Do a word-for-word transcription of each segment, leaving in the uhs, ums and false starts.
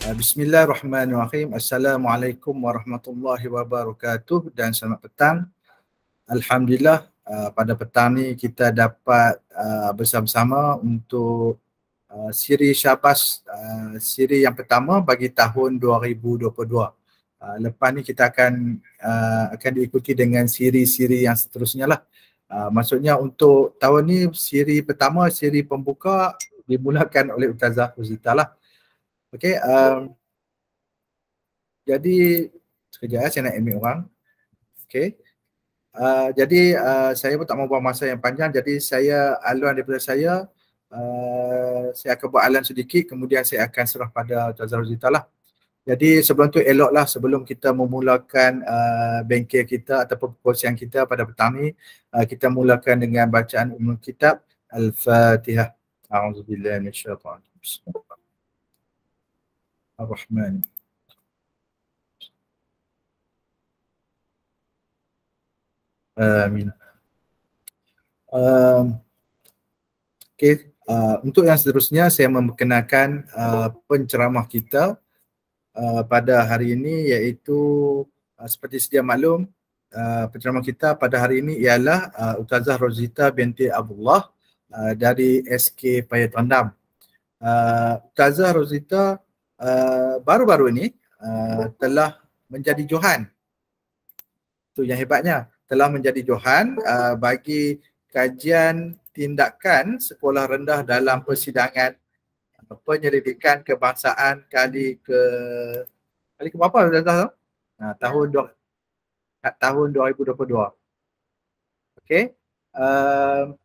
Bismillahirrahmanirrahim. Assalamualaikum warahmatullahi wabarakatuh dan selamat petang. Alhamdulillah uh, pada petang ni kita dapat uh, bersama-sama untuk uh, siri Syahbaz, uh, siri yang pertama bagi tahun dua ribu dua puluh dua. Uh, lepas ni kita akan uh, akan diikuti dengan siri-siri yang seterusnya lah. Uh, maksudnya untuk tahun ni siri pertama, siri pembuka dimulakan oleh Ustazah Rosita lah. Okey, um, jadi sekejap ya, saya nak admit orang. Okey. Uh, jadi uh, saya pun tak mau buang masa yang panjang, jadi saya aluan daripada saya, uh, saya akan buat aluan sedikit, kemudian saya akan serah pada Ustazah Rosita lah. Jadi sebelum tu eloklah sebelum kita memulakan uh, bengkel kita ataupun perkongsian kita pada petang ni, uh, kita mulakan dengan bacaan Ummul Kitab Al-Fatihah. A'udzubillahi minasyaitanir rajim. Ar-Rahman. Amin. Um, Okey, uh, untuk yang seterusnya saya memperkenalkan uh, penceramah kita uh, pada hari ini, iaitu uh, seperti sedia maklum, uh, penceramah kita pada hari ini ialah uh, Ustazah Rosita binti Abdullah uh, dari S K Payat Rendam. Uh, Ustazah Rosita Uh, baru-baru ini uh, telah menjadi Johan. Itu yang hebatnya, telah menjadi Johan uh, bagi kajian tindakan sekolah rendah dalam persidangan uh, penyelidikan kebangsaan kali ke kali ke berapa dah tahu? Nah, tahun dua, tahun dua ribu dua puluh dua. Okey. Uh,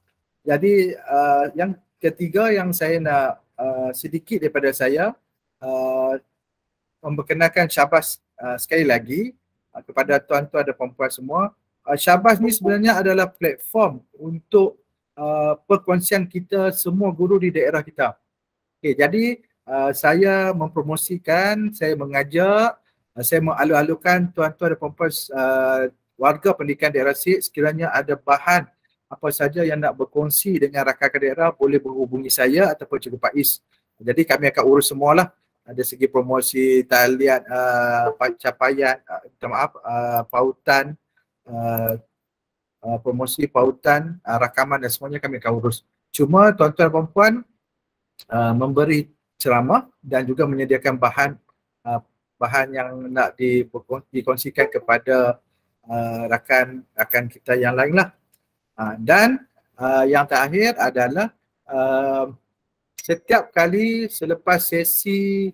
jadi uh, yang ketiga yang saya nak uh, sedikit daripada saya Uh, memperkenalkan Syahbaz uh, sekali lagi uh, kepada tuan-tuan dan puan-puan semua. Uh, Syahbaz ni sebenarnya adalah platform untuk uh, perkongsian kita semua guru di daerah kita. Okay, jadi uh, saya mempromosikan, saya mengajak, uh, saya mengalu-alukan tuan-tuan dan puan-puan uh, warga pendidikan daerah Sik, sekiranya ada bahan apa saja yang nak berkongsi dengan rakan-rakan daerah, boleh menghubungi saya ataupun Cikgu Faiz. Jadi kami akan urus semualah. Ada segi promosi, talian, uh, capaian, uh, minta maaf, uh, pautan, uh, uh, promosi, pautan, uh, rakaman dan semuanya kami akan urus. Cuma tuan-tuan dan puan-puan uh, memberi ceramah dan juga menyediakan bahan uh, bahan yang nak dikongsikan kepada uh, rakan-rakan kita yang lain lah. Uh, dan uh, yang terakhir adalah uh, setiap kali selepas sesi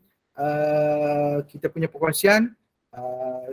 uh, kita punya perkongsian, uh,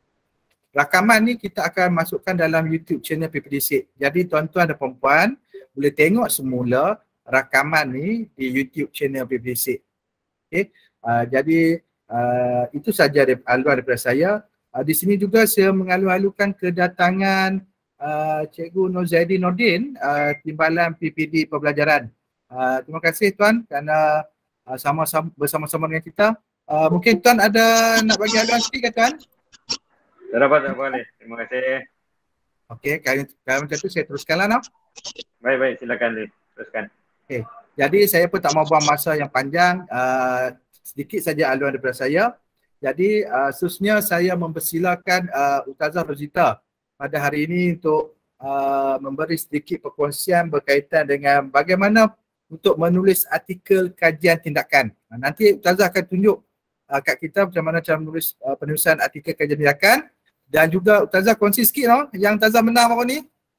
rakaman ni kita akan masukkan dalam YouTube channel P P D Sik. Jadi tuan-tuan dan puan-puan boleh tengok semula rakaman ni di YouTube channel P P D Sik. Okay. Uh, jadi uh, itu saja aluan daripada saya. Uh, di sini juga saya mengalu-alukan kedatangan uh, Cikgu Nur Zaidi Nordin, uh, Timbalan P P D Pembelajaran. Uh, terima kasih Tuan kerana uh, sama-sama bersama-sama dengan kita. Uh, mungkin Tuan ada nak bagi aluan sikit ke Tuan? Tak dapat, tak boleh. Terima kasih. Okey, kalau, kalau macam tu saya teruskanlah nak. Baik, baik. Silakan Lee. Teruskan. Okey. Jadi saya pun tak mau buang masa yang panjang. Uh, sedikit saja aluan daripada saya. Jadi uh, seterusnya saya mempersilakan uh, Ustazah Rosita pada hari ini untuk uh, memberi sedikit perkongsian berkaitan dengan bagaimana untuk menulis artikel kajian tindakan. Nanti Ustazah akan tunjuk uh, kat kita macam mana cara menulis uh, penulisan artikel kajian tindakan, dan juga Ustazah kongsi sikit no, yang Ustazah menang baru ni.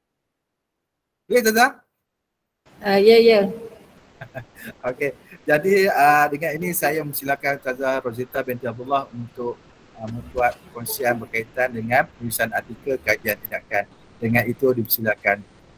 Ya Ustazah? Uh, ya, ya. Okey. Jadi uh, dengan ini saya mempersilakan Ustazah Rosita binti Abdullah untuk uh, membuat perkongsian berkaitan dengan penulisan artikel kajian tindakan. Dengan itu dipersilakan.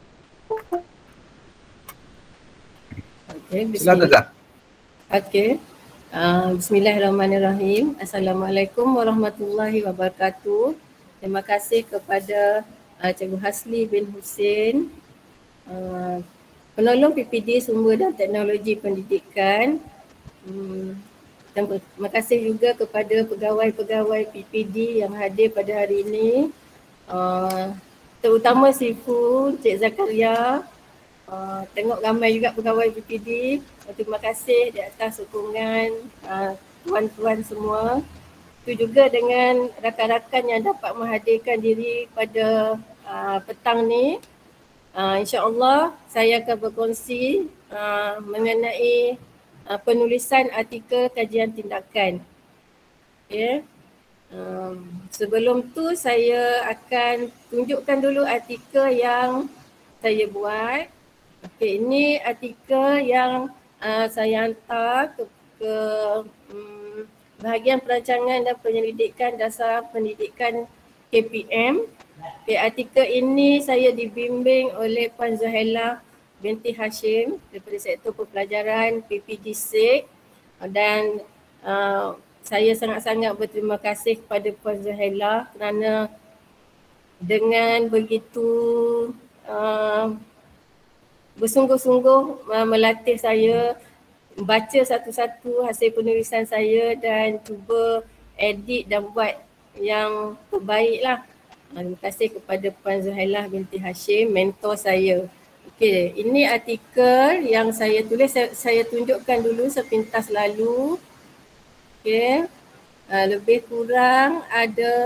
Okay, bismillah. Okay. Uh, Bismillahirrahmanirrahim. Assalamualaikum warahmatullahi wabarakatuh. Terima kasih kepada uh, Cikgu Hasli bin Hussein, uh, penolong P P D Sumber dan Teknologi Pendidikan. Hmm, dan terima kasih juga kepada pegawai-pegawai P P D yang hadir pada hari ini. Uh, terutama Sifu, Cik Zakaria. Uh, tengok ramai juga pegawai P P D. Uh, terima kasih di atas sokongan uh, tuan-tuan semua. Itu juga dengan rakan-rakan yang dapat menghadirkan diri pada uh, petang ni. Uh, InsyaAllah saya akan berkongsi uh, mengenai uh, penulisan artikel kajian tindakan. Okay. Um, sebelum tu saya akan tunjukkan dulu artikel yang saya buat. Okay, ini artikel yang uh, saya hantar ke, ke um, bahagian perancangan dan penyelidikan dasar pendidikan K P M. Okay, artikel ini saya dibimbing oleh Puan Zuhaila binti Hashim daripada Sektor Pepelajaran P P G S I K dan uh, saya sangat-sangat berterima kasih kepada Puan Zuhaila kerana dengan begitu uh, bersungguh-sungguh uh, melatih saya baca satu-satu hasil penulisan saya dan cuba edit dan buat yang terbaik lah. Terima kasih kepada Puan Zuhaila binti Hashim, mentor saya. Okey, ini artikel yang saya tulis, saya, saya tunjukkan dulu sepintas lalu. Okey, uh, lebih kurang ada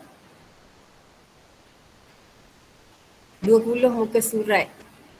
dua puluh muka surat.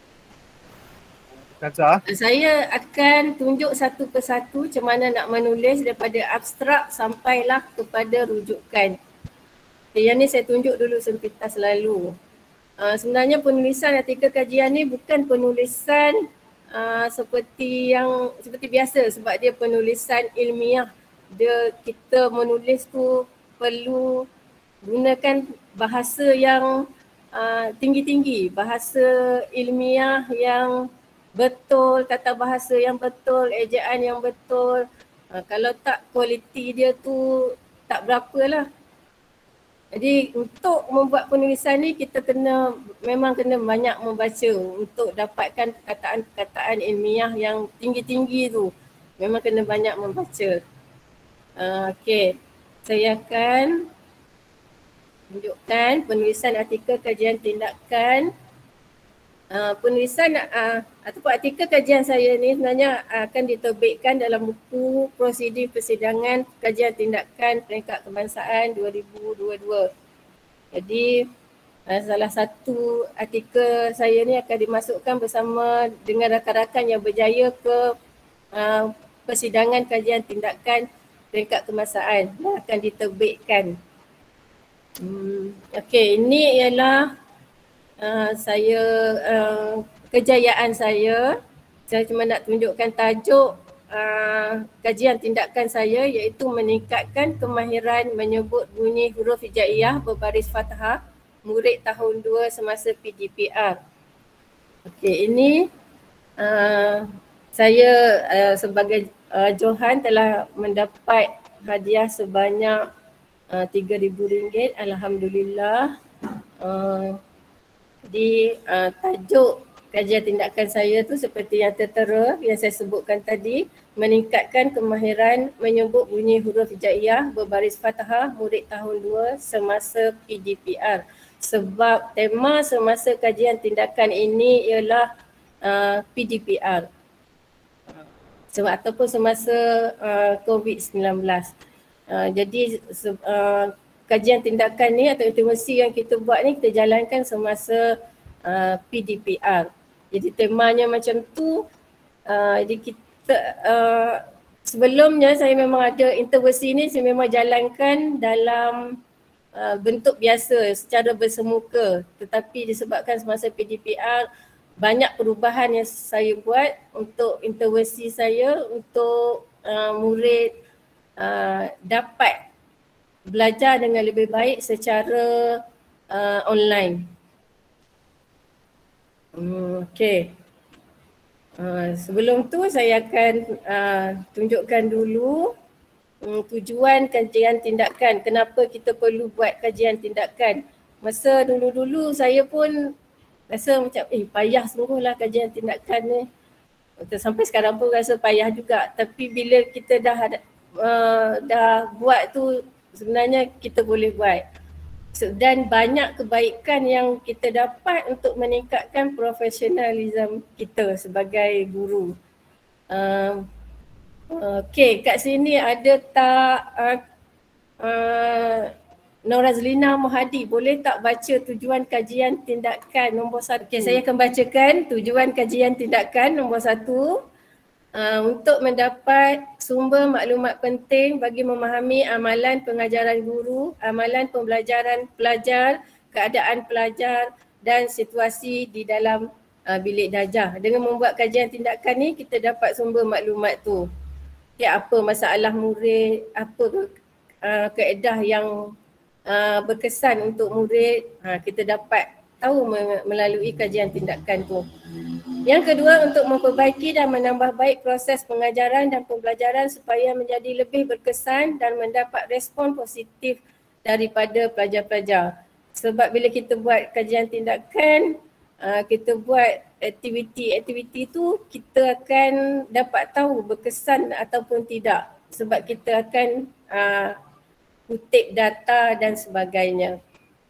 Kata. Saya akan tunjuk satu persatu macam mana nak menulis daripada abstrak sampailah kepada rujukan. Okay, yang ni saya tunjuk dulu sepintas lalu. Uh, sebenarnya penulisan artikel kajian ni bukan penulisan uh, seperti yang seperti biasa sebab dia penulisan ilmiah. Dia kita menulis tu perlu gunakan bahasa yang uh, tinggi-tinggi, bahasa ilmiah yang betul, tata bahasa yang betul, ejaan yang betul. Uh, kalau tak kualiti dia tu tak berapa lah. Jadi untuk membuat penulisan ni kita kena memang kena banyak membaca untuk dapatkan perkataan-perkataan ilmiah yang tinggi-tinggi tu. Memang kena banyak membaca. Uh, Okey, saya akan tunjukkan penulisan artikel kajian tindakan. Uh, penulisan uh, ataupun artikel kajian saya ni sebenarnya akan diterbitkan dalam buku Prosedur Persidangan Kajian Tindakan Peringkat Kebangsaan dua ribu dua puluh dua. Jadi uh, salah satu artikel saya ni akan dimasukkan bersama dengan rakan-rakan yang berjaya ke uh, Persidangan Kajian Tindakan Peringkat Kebangsaan yang akan diterbitkan. Hmm, Okey, ini ialah Uh, saya uh, kejayaan saya. Saya cuma nak tunjukkan tajuk uh, kajian tindakan saya iaitu meningkatkan kemahiran menyebut bunyi huruf hijaiyah berbaris fathah murid tahun dua semasa P D P R. Okey, ini uh, saya uh, sebagai uh, Johan telah mendapat hadiah sebanyak uh, tiga ribu ringgit. Alhamdulillah. Uh, Jadi uh, tajuk kajian tindakan saya tu seperti yang tertera yang saya sebutkan tadi, meningkatkan kemahiran menyebut bunyi huruf hijaiyah berbaris fathah murid tahun dua semasa P D P R. Sebab tema semasa kajian tindakan ini ialah uh, P D P R. Sebab ataupun semasa uh, COVID sembilan belas. Uh, jadi uh, kajian tindakan ni atau intervensi yang kita buat ni kita jalankan semasa uh, P D P R. Jadi temanya macam tu. Uh, jadi kita uh, sebelumnya saya memang ada intervensi ni saya memang jalankan dalam uh, bentuk biasa secara bersemuka. Tetapi disebabkan semasa P D P R banyak perubahan yang saya buat untuk intervensi saya untuk uh, murid uh, dapat belajar dengan lebih baik secara uh, online. Hmm, Okey. Uh, sebelum tu saya akan uh, tunjukkan dulu um, tujuan kajian tindakan. Kenapa kita perlu buat kajian tindakan. Masa dulu-dulu saya pun rasa macam eh payah sungguhlah kajian tindakan ni. Sampai sekarang pun rasa payah juga. Tapi bila kita dah uh, dah buat tu sebenarnya kita boleh buat. Dan banyak kebaikan yang kita dapat untuk meningkatkan profesionalisme kita sebagai guru. Uh, Okey, kat sini ada tak uh, uh, Norazlina Mohadi, boleh tak baca tujuan kajian tindakan nombor satu? Okay, saya akan bacakan tujuan kajian tindakan nombor satu. Uh, untuk mendapat sumber maklumat penting bagi memahami amalan pengajaran guru, amalan pembelajaran pelajar, keadaan pelajar dan situasi di dalam uh, bilik darjah. Dengan membuat kajian tindakan ni, kita dapat sumber maklumat tu. Okay, apa masalah murid, apa uh, kaedah yang Uh, berkesan untuk murid, uh, kita dapat tahu melalui kajian tindakan tu. Yang kedua, untuk memperbaiki dan menambah baik proses pengajaran dan pembelajaran supaya menjadi lebih berkesan dan mendapat respon positif daripada pelajar-pelajar. Sebab bila kita buat kajian tindakan, uh, kita buat aktiviti-aktiviti tu, kita akan dapat tahu berkesan ataupun tidak. Sebab kita akan uh, kutip data dan sebagainya.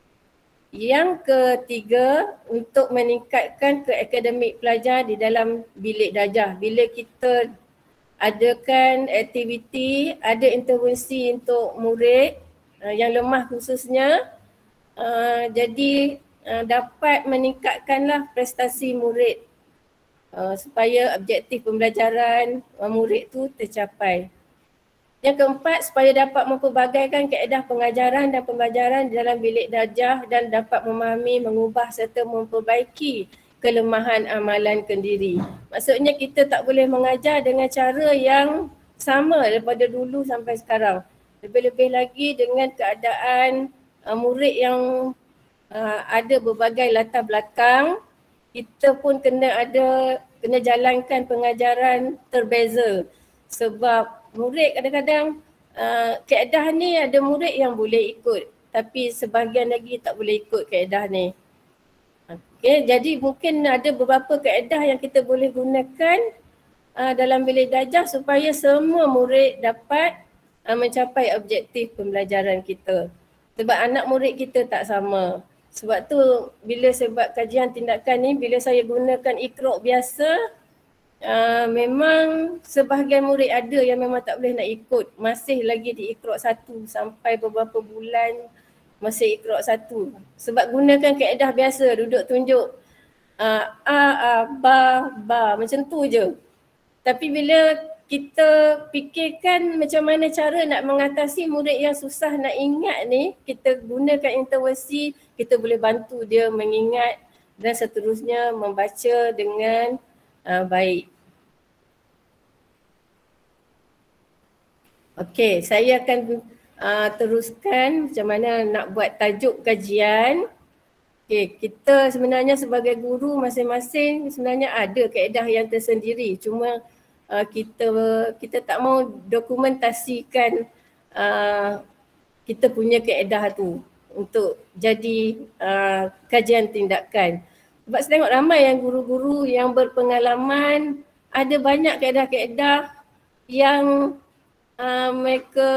Yang ketiga, untuk meningkatkan keakademik pelajar di dalam bilik darjah. Bila kita adakan aktiviti, ada intervensi untuk murid uh, yang lemah khususnya, uh, jadi uh, dapat meningkatkanlah prestasi murid uh, supaya objektif pembelajaran uh, murid tu tercapai. Yang keempat, supaya dapat mempelbagaikan kaedah pengajaran dan pembelajaran di dalam bilik darjah dan dapat memahami, mengubah serta memperbaiki kelemahan amalan kendiri. Maksudnya kita tak boleh mengajar dengan cara yang sama daripada dulu sampai sekarang. Lebih-lebih lagi dengan keadaan uh, murid yang uh, ada berbagai latar belakang, kita pun kena ada, kena jalankan pengajaran terbeza. Sebab murid kadang-kadang uh, kaedah ni ada murid yang boleh ikut, tapi sebahagian lagi tak boleh ikut kaedah ni. Okay, jadi mungkin ada beberapa kaedah yang kita boleh gunakan uh, dalam bilik darjah supaya semua murid dapat uh, mencapai objektif pembelajaran kita. Sebab anak murid kita tak sama. Sebab tu bila saya buat kajian tindakan ni, bila saya gunakan Iqra' biasa, Uh, memang sebahagian murid ada yang memang tak boleh nak ikut. Masih lagi di Iqra' satu sampai beberapa bulan masih Iqra' satu. Sebab gunakan kaedah biasa, duduk tunjuk uh, A, A, Ba, Ba, macam tu je. Tapi bila kita fikirkan macam mana cara nak mengatasi murid yang susah nak ingat ni, kita gunakan intervensi, kita boleh bantu dia mengingat dan seterusnya membaca dengan Uh, baik. Okey, saya akan uh, teruskan macam mana nak buat tajuk kajian. Okey, kita sebenarnya sebagai guru masing-masing sebenarnya ada kaedah yang tersendiri. Cuma uh, kita kita tak mau dokumentasikan uh, kita punya kaedah tu untuk jadi uh, kajian tindakan. Sebab saya tengok ramai yang guru-guru yang berpengalaman, ada banyak kaedah-kaedah yang uh, mereka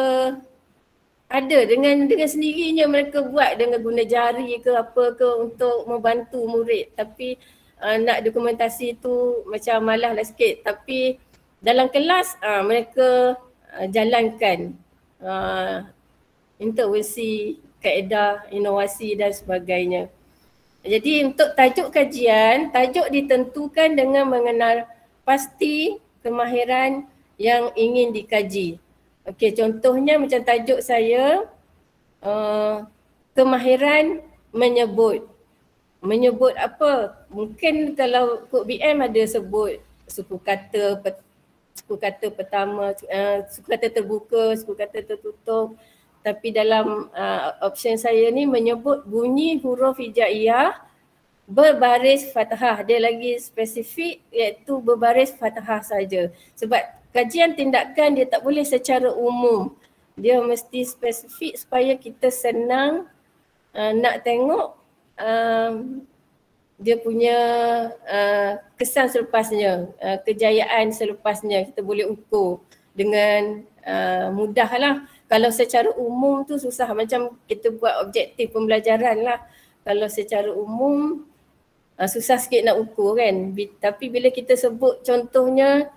ada dengan dengan sendirinya mereka buat dengan guna jari ke apa ke untuk membantu murid. Tapi uh, nak dokumentasi tu macam malas lah sikit. Tapi dalam kelas uh, mereka uh, jalankan uh, intervensi, kaedah, inovasi dan sebagainya. Jadi untuk tajuk kajian, tajuk ditentukan dengan mengenal pasti kemahiran yang ingin dikaji. Okey, contohnya macam tajuk saya, uh, kemahiran menyebut. Menyebut apa? Mungkin kalau kod B M ada sebut suku kata, suku kata pertama, uh, suku kata terbuka, suku kata tertutup. Tapi dalam uh, option saya ni menyebut bunyi huruf hijaiyah berbaris fathah. Dia lagi spesifik iaitu berbaris fathah saja. Sebab kajian tindakan dia tak boleh secara umum. Dia mesti spesifik supaya kita senang uh, nak tengok uh, dia punya uh, kesan selepasnya, uh, kejayaan selepasnya. Kita boleh ukur dengan uh, mudah lah. Kalau secara umum tu susah, macam kita buat objektif pembelajaran lah. Kalau secara umum uh, susah sikit nak ukur kan. Bi- tapi bila kita sebut contohnya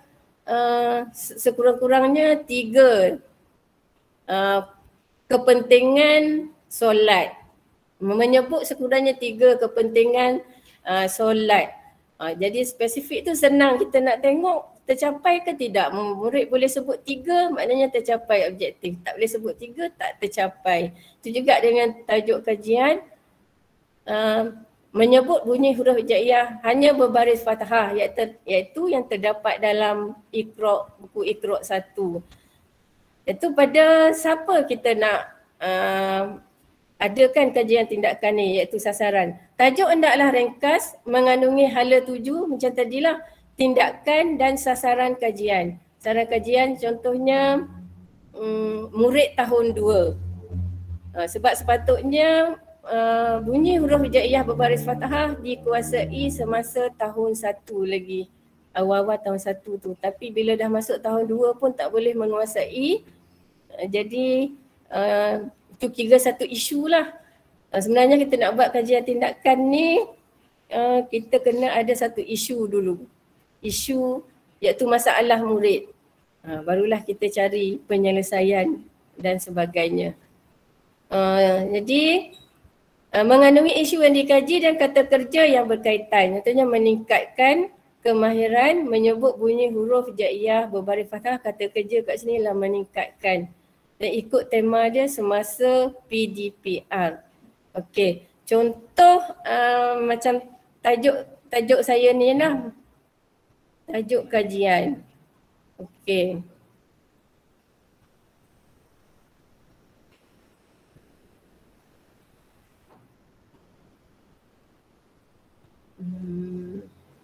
uh, sekurang-kurangnya tiga uh, kepentingan solat. Menyebut sekurang-kurangnya tiga kepentingan uh, solat. Uh, jadi spesifik tu senang kita nak tengok tercapai ke tidak. Murid boleh sebut tiga, maknanya tercapai objektif. Tak boleh sebut tiga, tak tercapai. Itu juga dengan tajuk kajian. Uh, menyebut bunyi huruf hijaiyah hanya berbaris fathah, iaitu, iaitu yang terdapat dalam Iqra, buku Iqra satu. Itu pada siapa kita nak uh, adakan kajian tindakan ni, iaitu sasaran. Tajuk hendaklah ringkas, mengandungi hala tuju macam tadilah, tindakan dan sasaran kajian. Sasaran kajian contohnya um, murid tahun dua. Uh, sebab sepatutnya uh, bunyi huruf hijaiyah berbaris fathah dikuasai semasa tahun satu lagi. Awal-awal tahun satu tu. Tapi bila dah masuk tahun dua pun tak boleh menguasai. Uh, jadi uh, itu kira satu isu lah. Uh, sebenarnya kita nak buat kajian tindakan ni, uh, kita kena ada satu isu dulu. Isu iaitu masalah murid. Uh, barulah kita cari penyelesaian dan sebagainya. Uh, jadi uh, mengandungi isu yang dikaji dan kata kerja yang berkaitan. Contohnya meningkatkan kemahiran menyebut bunyi huruf hijaiyah berbaris fathah, kata kerja kat sini lah meningkatkan. Dan ikut tema dia semasa P D P R. Okey, contoh uh, macam tajuk tajuk saya ni lah. Tajuk kajian. Okey. Hmm.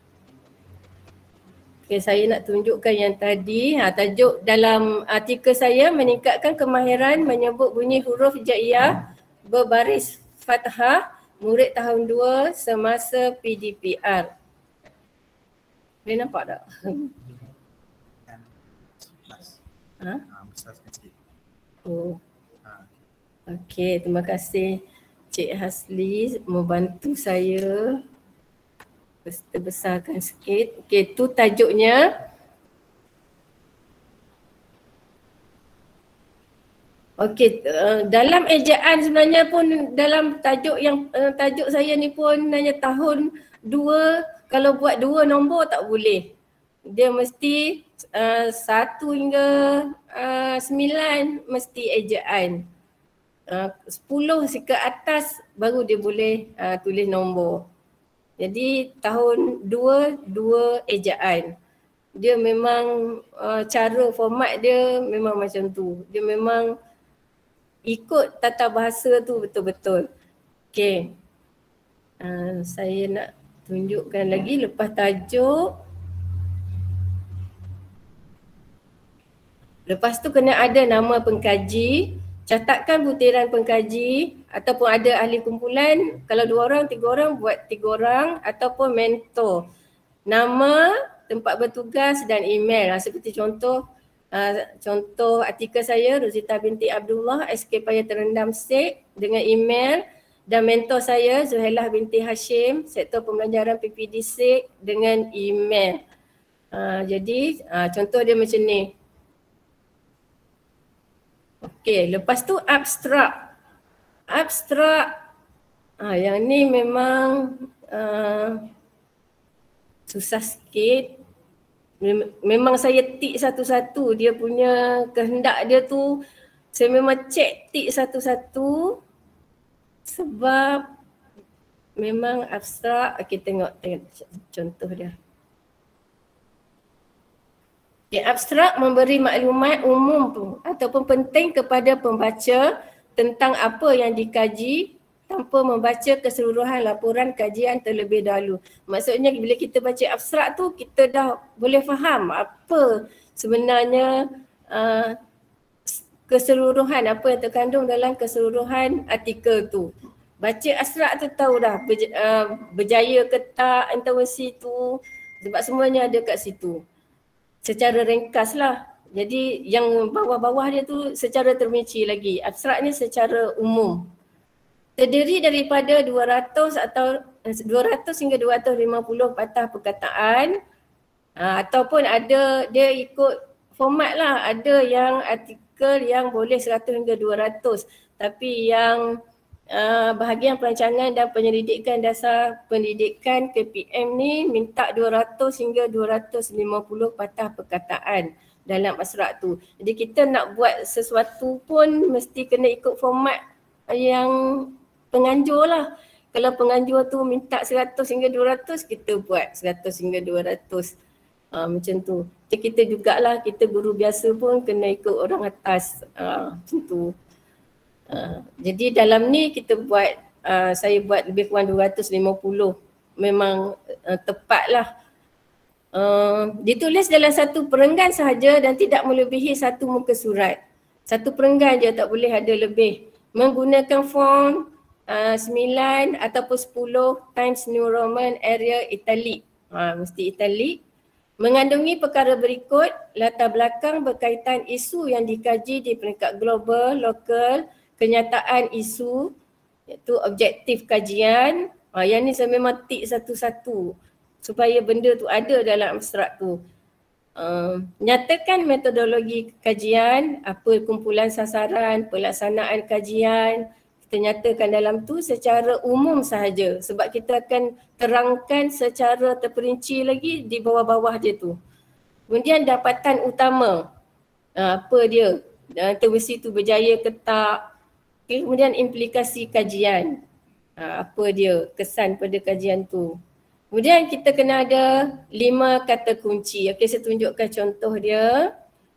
Okey, saya nak tunjukkan yang tadi. Ha, tajuk dalam artikel saya meningkatkan kemahiran menyebut bunyi huruf hijaiyah berbaris fathah murid tahun dua semasa P D P R. Boleh nampak tak? Ha? Oh. Okey, terima kasih Cik Hasli membantu saya besarkan sikit. Okey, tu tajuknya. Okey, uh, dalam ejaan sebenarnya pun dalam tajuk yang uh, tajuk saya ni pun hanya tahun dua. Kalau buat dua nombor tak boleh. Dia mesti uh, satu hingga uh, sembilan mesti ejaan. Uh, sepuluh ke atas baru dia boleh uh, tulis nombor. Jadi tahun dua, dua ejaan. Dia memang uh, cara format dia memang macam tu. Dia memang ikut tata bahasa tu betul-betul. Okey. Uh, saya nak tunjukkan lagi lepas tajuk. Lepas tu kena ada nama pengkaji, catatkan butiran pengkaji ataupun ada ahli kumpulan. Kalau dua orang, tiga orang buat tiga orang ataupun mentor. Nama, tempat bertugas dan email. Seperti contoh uh, contoh artikel saya Rozita binti Abdullah, S K Paya Terendam Sek dengan email. Dan mentor saya Zuhailah binti Hashim, Sektor Pembelajaran P P D Sek dengan email. Uh, jadi uh, contoh dia macam ni. Okey, lepas tu abstrak. Abstrak. Uh, yang ni memang uh, susah sikit. Mem- memang saya tik satu-satu. Dia punya kehendak dia tu, saya memang cek tik satu-satu. Sebab memang abstrak. Okey, tengok, tengok contoh dia. Okay, abstrak memberi maklumat umum tu ataupun penting kepada pembaca tentang apa yang dikaji tanpa membaca keseluruhan laporan kajian terlebih dahulu. Maksudnya bila kita baca abstrak tu, kita dah boleh faham apa sebenarnya uh, keseluruhan, apa yang terkandung dalam keseluruhan artikel tu. Baca abstrak tu tahu dah berj- uh, berjaya ke tak intervensi tu, sebab semuanya ada kat situ. Secara ringkas lah. Jadi yang bawah-bawah dia tu secara terperinci lagi. Abstrak ni secara umum. Terdiri daripada dua ratus atau dua ratus hingga dua ratus lima puluh patah perkataan. Uh, ataupun ada dia ikut format lah, ada yang artikel yang boleh seratus hingga dua ratus, tapi yang uh, bahagian perancangan dan penyelidikan dasar pendidikan K P M ni minta dua ratus hingga dua ratus lima puluh patah perkataan dalam asrak tu. Jadi kita nak buat sesuatu pun mesti kena ikut format yang penganjur lah. Kalau penganjur tu minta seratus hingga dua ratus, kita buat seratus hingga dua ratus. Uh, macam tu. Jadi kita jugalah, kita guru biasa pun kena ikut orang atas. Uh, macam tu. Uh, jadi dalam ni kita buat, uh, saya buat lebih kurang dua ratus lima puluh. Memang uh, tepat lah. Uh, ditulis dalam satu perenggan sahaja dan tidak melebihi satu muka surat. Satu perenggan je, tak boleh ada lebih. Menggunakan font uh, sembilan ataupun sepuluh Times New Roman area italic. Uh, mesti italic. Mengandungi perkara berikut, latar belakang berkaitan isu yang dikaji di peringkat global, lokal, kenyataan isu, iaitu objektif kajian. Ha, yang ni saya memang tik satu-satu supaya benda tu ada dalam abstrak tu. Uh, nyatakan metodologi kajian, apa kumpulan sasaran, pelaksanaan kajian. Kita nyatakan dalam tu secara umum sahaja sebab kita akan terangkan secara terperinci lagi di bawah-bawah dia tu. Kemudian dapatan utama, apa dia, intervensi tu berjaya ke tak. Okay, kemudian implikasi kajian, apa dia, kesan pada kajian tu. Kemudian kita kena ada lima kata kunci. Okay, saya tunjukkan contoh dia.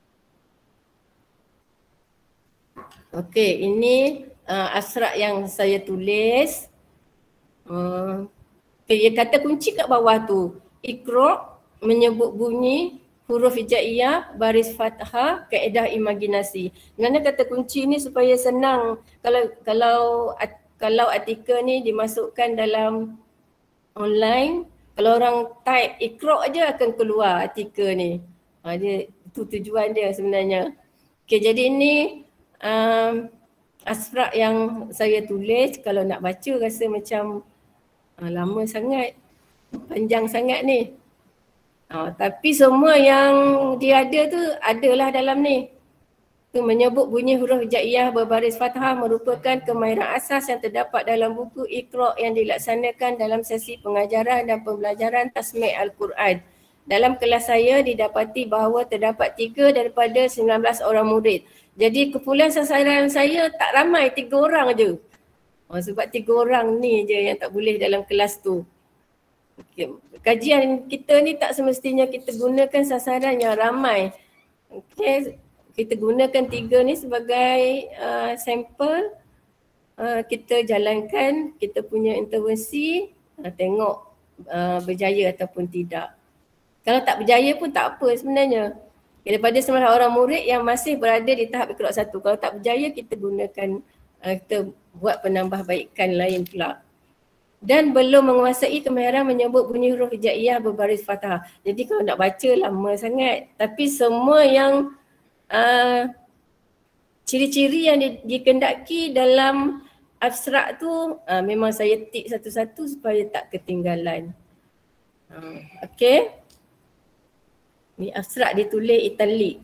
Okay, ini Uh, asrak yang saya tulis. Uh, okay, kata kunci kat bawah tu. Iqra' menyebut bunyi, huruf hijaiyah, baris fathah, kaedah imajinasi. Mana kata kunci ni supaya senang. Kalau kalau at, kalau artikel ni dimasukkan dalam online, kalau orang type Iqra' aja akan keluar artikel ni. Uh, dia itu tujuan dia sebenarnya. Okay, jadi ini um, asrak yang saya tulis. Kalau nak baca rasa macam uh, lama sangat, panjang sangat ni. Uh, tapi semua yang dia ada tu adalah dalam ni. Tu menyebut bunyi huruf hijaiyah berbaris fathah merupakan kemahiran asas yang terdapat dalam buku Iqra' yang dilaksanakan dalam sesi pengajaran dan pembelajaran tasmi' Al-Quran. Dalam kelas saya didapati bahawa terdapat tiga daripada sembilan belas orang murid. Jadi kumpulan sasaran saya tak ramai, tiga orang je. Oh, sebab tiga orang ni je yang tak boleh dalam kelas tu. Okay. Kajian kita ni tak semestinya kita gunakan sasaran yang ramai. Okay. Kita gunakan tiga ni sebagai uh, sampel. Uh, kita jalankan, kita punya intervensi, uh, tengok uh, berjaya ataupun tidak. Kalau tak berjaya pun tak apa sebenarnya. Daripada sembilan orang murid yang masih berada di tahap Iqra' satu. Kalau tak berjaya kita gunakan, uh, kita buat penambahbaikan lain pula. Dan belum menguasai kemahiran menyebut bunyi huruf hijaiyah berbaris fathah. Jadi kalau nak baca lama sangat. Tapi semua yang uh, ciri-ciri yang di, dikendaki dalam abstrak tu uh, memang saya tik satu-satu supaya tak ketinggalan. Uh, okay. Ni abstrak ditulis italic.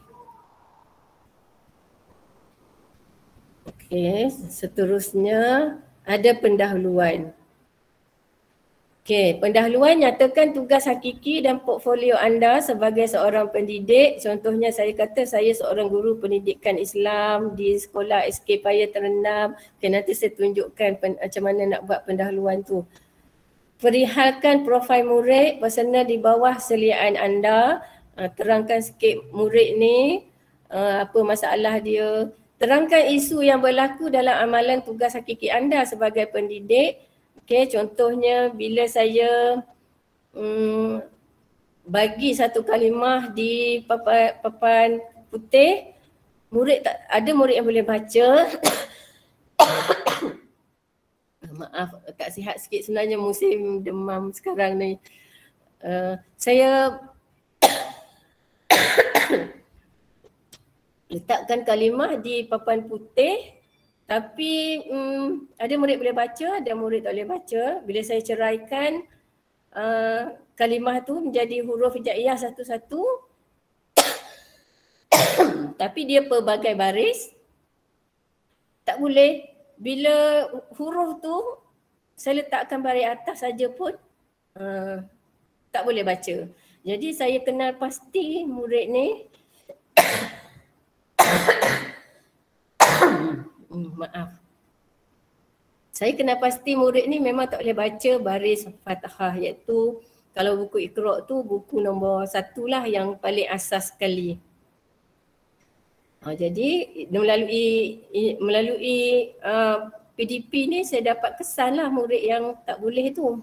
Okey, seterusnya ada pendahuluan. Okey, pendahuluan nyatakan tugas hakiki dan portfolio anda sebagai seorang pendidik. Contohnya saya kata saya seorang guru pendidikan Islam di sekolah S K Paya Terendam. Okey, nanti saya tunjukkan pen, macam mana nak buat pendahuluan tu. Perihalkan profil murid personal di bawah seliaan anda. Uh, terangkan sikit murid ni, uh, apa masalah dia. Terangkan isu yang berlaku dalam amalan tugas hakiki anda sebagai pendidik. Okay, contohnya bila saya um, bagi satu kalimah di papan, papan putih, murid tak, ada murid yang boleh baca. Maaf, tak sihat sikit sebenarnya musim demam sekarang ni. Uh, saya letakkan kalimah di papan putih, tapi um, ada murid boleh baca, ada murid tak boleh baca. Bila saya ceraikan, uh, kalimah tu menjadi huruf hijaiyah satu-satu tapi dia pelbagai baris. Tak boleh bila huruf tu saya letakkan baris atas saja pun uh, tak boleh baca. Jadi saya kenal pasti murid ni hmm, maaf. Saya kenal pasti murid ni memang tak boleh baca baris Fathah, iaitu kalau buku Iqra' tu buku nombor satu lah yang paling asas sekali. Ha, jadi melalui melalui uh, P D P ni saya dapat kesan lah murid yang tak boleh tu.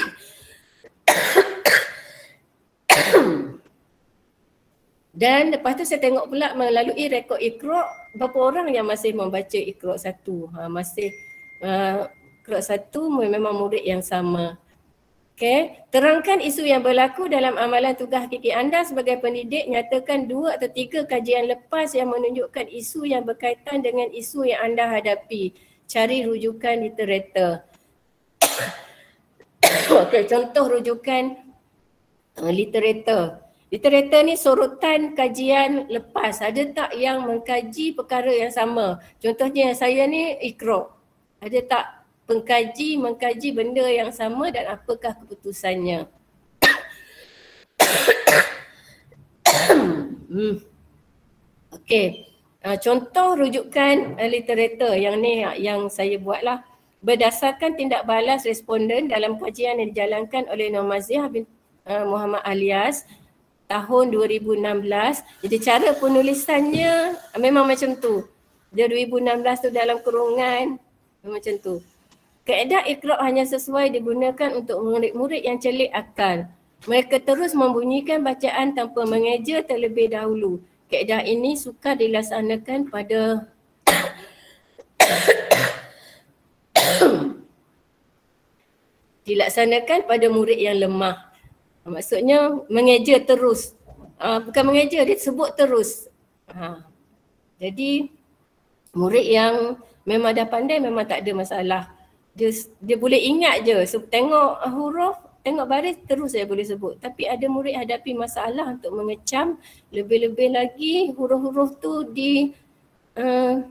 Dan lepas tu saya tengok pula melalui rekod Iqra' berapa orang yang masih membaca Iqra' satu. Ha, masih uh, Iqra' satu memang murid yang sama. Okay. Terangkan isu yang berlaku dalam amalan tugas hakiki anda sebagai pendidik. Nyatakan dua atau tiga kajian lepas yang menunjukkan isu yang berkaitan dengan isu yang anda hadapi. Cari rujukan literatur. Okay, contoh rujukan uh, literatur. Literatur ni sorotan kajian lepas. Ada tak yang mengkaji perkara yang sama? Contohnya saya ni Iqra'. Ada tak pengkaji mengkaji benda yang sama dan apakah keputusannya? hmm. Okey, uh, contoh rujukan uh, literatur yang ni yang saya buatlah. Berdasarkan tindak balas responden dalam kajian yang dijalankan oleh Nur Maziah bin uh, Muhammad Alias tahun dua ribu enam belas. Jadi cara penulisannya uh, memang macam tu. Dia dua ribu enam belas tu dalam kurungan macam tu. Kaedah Iqra' hanya sesuai digunakan untuk murid-murid yang celik akal. Mereka terus membunyikan bacaan tanpa mengeja terlebih dahulu. Kaedah ini sukar dilaksanakan pada dilaksanakan pada murid yang lemah. Maksudnya mengeja terus. Uh, bukan mengeja, dia sebut terus. Ha. Jadi murid yang memang dah pandai memang tak ada masalah. Dia, dia boleh ingat je, so, tengok huruf, tengok baris terus saya boleh sebut. Tapi ada murid hadapi masalah untuk mengecam, lebih-lebih lagi huruf-huruf tu di uh,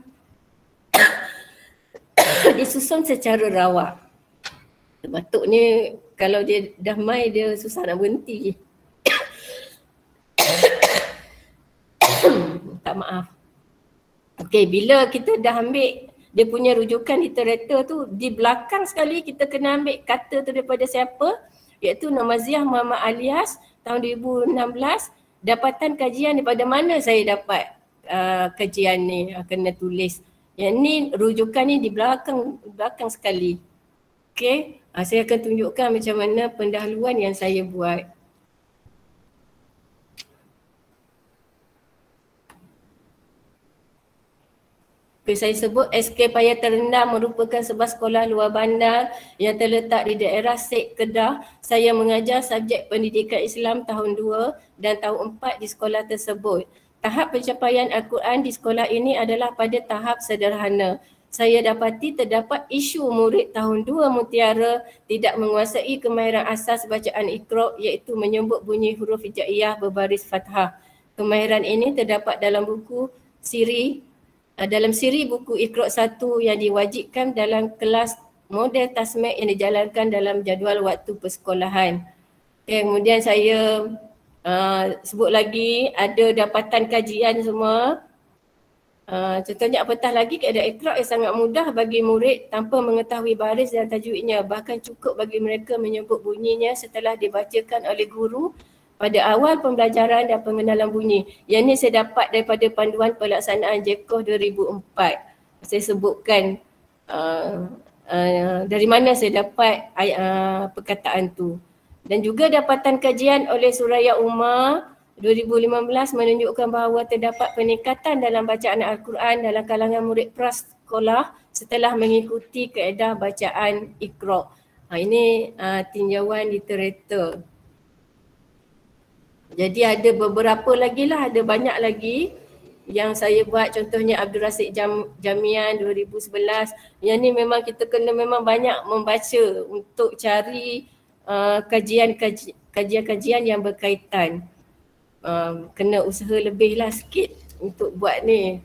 disusun secara rawak. Batuk ni kalau dia dah mai dia susah nak berhenti. Tak maaf. Okey, bila kita dah ambil dia punya rujukan literatur tu, di belakang sekali kita kena ambil kata tu daripada siapa, iaitu Nur Maziah Muhammad Alias tahun dua ribu enam belas. Dapatan kajian daripada mana saya dapat uh, kajian ni, uh, kena tulis. Yang ni rujukan ni di belakang belakang sekali. Okey, uh, saya akan tunjukkan macam mana pendahuluan yang saya buat. Saya sebut S K Paya Terendam merupakan sebuah sekolah luar bandar yang terletak di daerah Sek Kedah. Saya mengajar subjek pendidikan Islam tahun dua dan tahun empat di sekolah tersebut. Tahap pencapaian Al-Quran di sekolah ini adalah pada tahap sederhana. Saya dapati terdapat isu murid tahun dua Mutiara tidak menguasai kemahiran asas bacaan Iqra' iaitu menyebut bunyi huruf hijaiyah berbaris fathah. Kemahiran ini terdapat dalam buku siri dalam siri buku Iqra' satu yang diwajibkan dalam kelas model tasmik yang dijalankan dalam jadual waktu persekolahan. Okay, kemudian saya uh, sebut lagi ada dapatan kajian semua. Uh, contohnya apatah lagi kaedah Iqra' yang sangat mudah bagi murid tanpa mengetahui baris dan tajwidnya. Bahkan cukup bagi mereka menyebut bunyinya setelah dibacakan oleh guru pada awal pembelajaran dan pengenalan bunyi. Yang ni saya dapat daripada panduan pelaksanaan J K O H dua ribu empat. Saya sebutkan uh, uh, dari mana saya dapat uh, perkataan tu. Dan juga dapatan kajian oleh Suraya Umar dua ribu lima belas menunjukkan bahawa terdapat peningkatan dalam bacaan Al-Quran dalam kalangan murid prasekolah setelah mengikuti kaedah bacaan Iqra'. Ha, ini uh, tinjauan literatur. Jadi ada beberapa lagi lah, ada banyak lagi yang saya buat. Contohnya Abdul Rasid Jam, Jamian dua ribu sebelas. Yang ni memang kita kena memang banyak membaca untuk cari uh, kajian-kaji- kajian-kajian yang berkaitan. Uh, kena usaha lebih lah sikit untuk buat ni.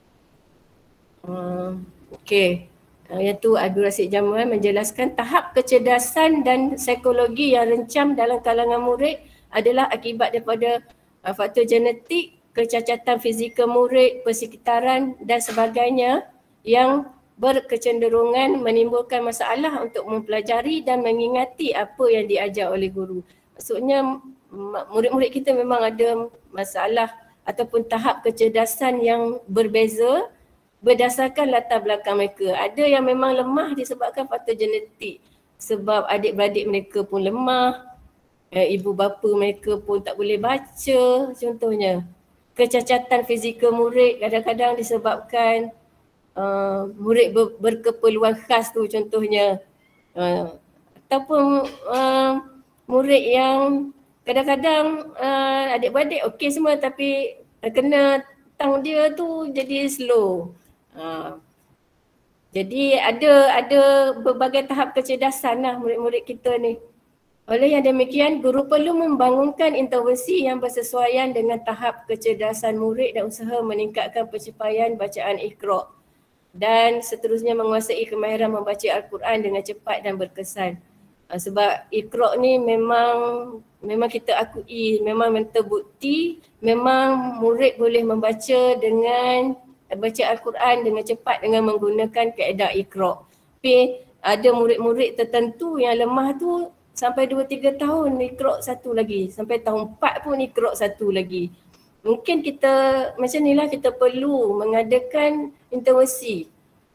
Uh, Okey. Uh, yang tu Abdul Rasid Jamal menjelaskan tahap kecerdasan dan psikologi yang rencam dalam kalangan murid adalah akibat daripada uh, faktor genetik, kecacatan fizikal murid, persekitaran dan sebagainya yang berkecenderungan menimbulkan masalah untuk mempelajari dan mengingati apa yang diajar oleh guru. Maksudnya murid-murid kita memang ada masalah ataupun tahap kecerdasan yang berbeza berdasarkan latar belakang mereka. Ada yang memang lemah disebabkan faktor genetik, sebab adik-beradik mereka pun lemah, ibu bapa mereka pun tak boleh baca contohnya. Kecacatan fizikal murid kadang-kadang disebabkan uh, murid ber, berkeperluan khas tu contohnya. Uh, ataupun uh, murid yang kadang-kadang uh, adik-beradik okey semua tapi kena tang dia tu jadi slow. Uh, jadi ada ada berbagai tahap kecerdasan lah murid-murid kita ni. Oleh yang demikian, guru perlu membangunkan intervensi yang bersesuaian dengan tahap kecerdasan murid dan usaha meningkatkan pencapaian bacaan Iqra' dan seterusnya menguasai kemahiran membaca Al-Quran dengan cepat dan berkesan. Sebab Iqra' ni memang memang kita akui, memang terbukti, memang murid boleh membaca dengan baca Al-Quran dengan cepat dengan menggunakan kaedah Iqra'. Tapi ada murid-murid tertentu yang lemah tu sampai dua tiga tahun Iqra' satu lagi, sampai tahun empat pun Iqra' satu lagi. Mungkin kita macam ni lah, kita perlu mengadakan intervensi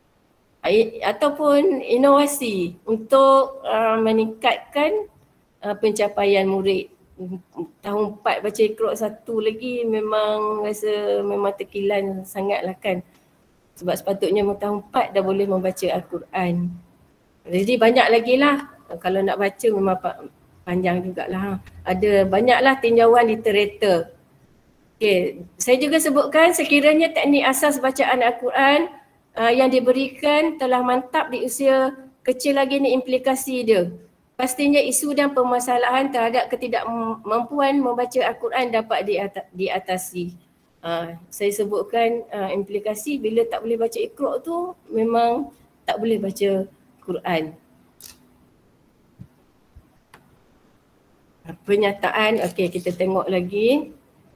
ataupun inovasi untuk uh, meningkatkan uh, pencapaian murid. Tahun empat baca Iqra' satu lagi memang rasa memang terkilan sangatlah kan. Sebab sepatutnya tahun empat dah boleh membaca Al-Quran. Jadi banyak lagi lah. Kalau nak baca memang panjang jugalah. Ada banyaklah tinjauan literatur. Okay. Saya juga sebutkan sekiranya teknik asas bacaan Al-Quran uh, yang diberikan telah mantap di usia kecil lagi ni implikasi dia. Pastinya isu dan permasalahan terhadap ketidakmampuan membaca Al-Quran dapat diatasi. Uh, saya sebutkan uh, implikasi bila tak boleh baca Iqra' tu memang tak boleh baca Quran. Pernyataan, okey kita tengok lagi.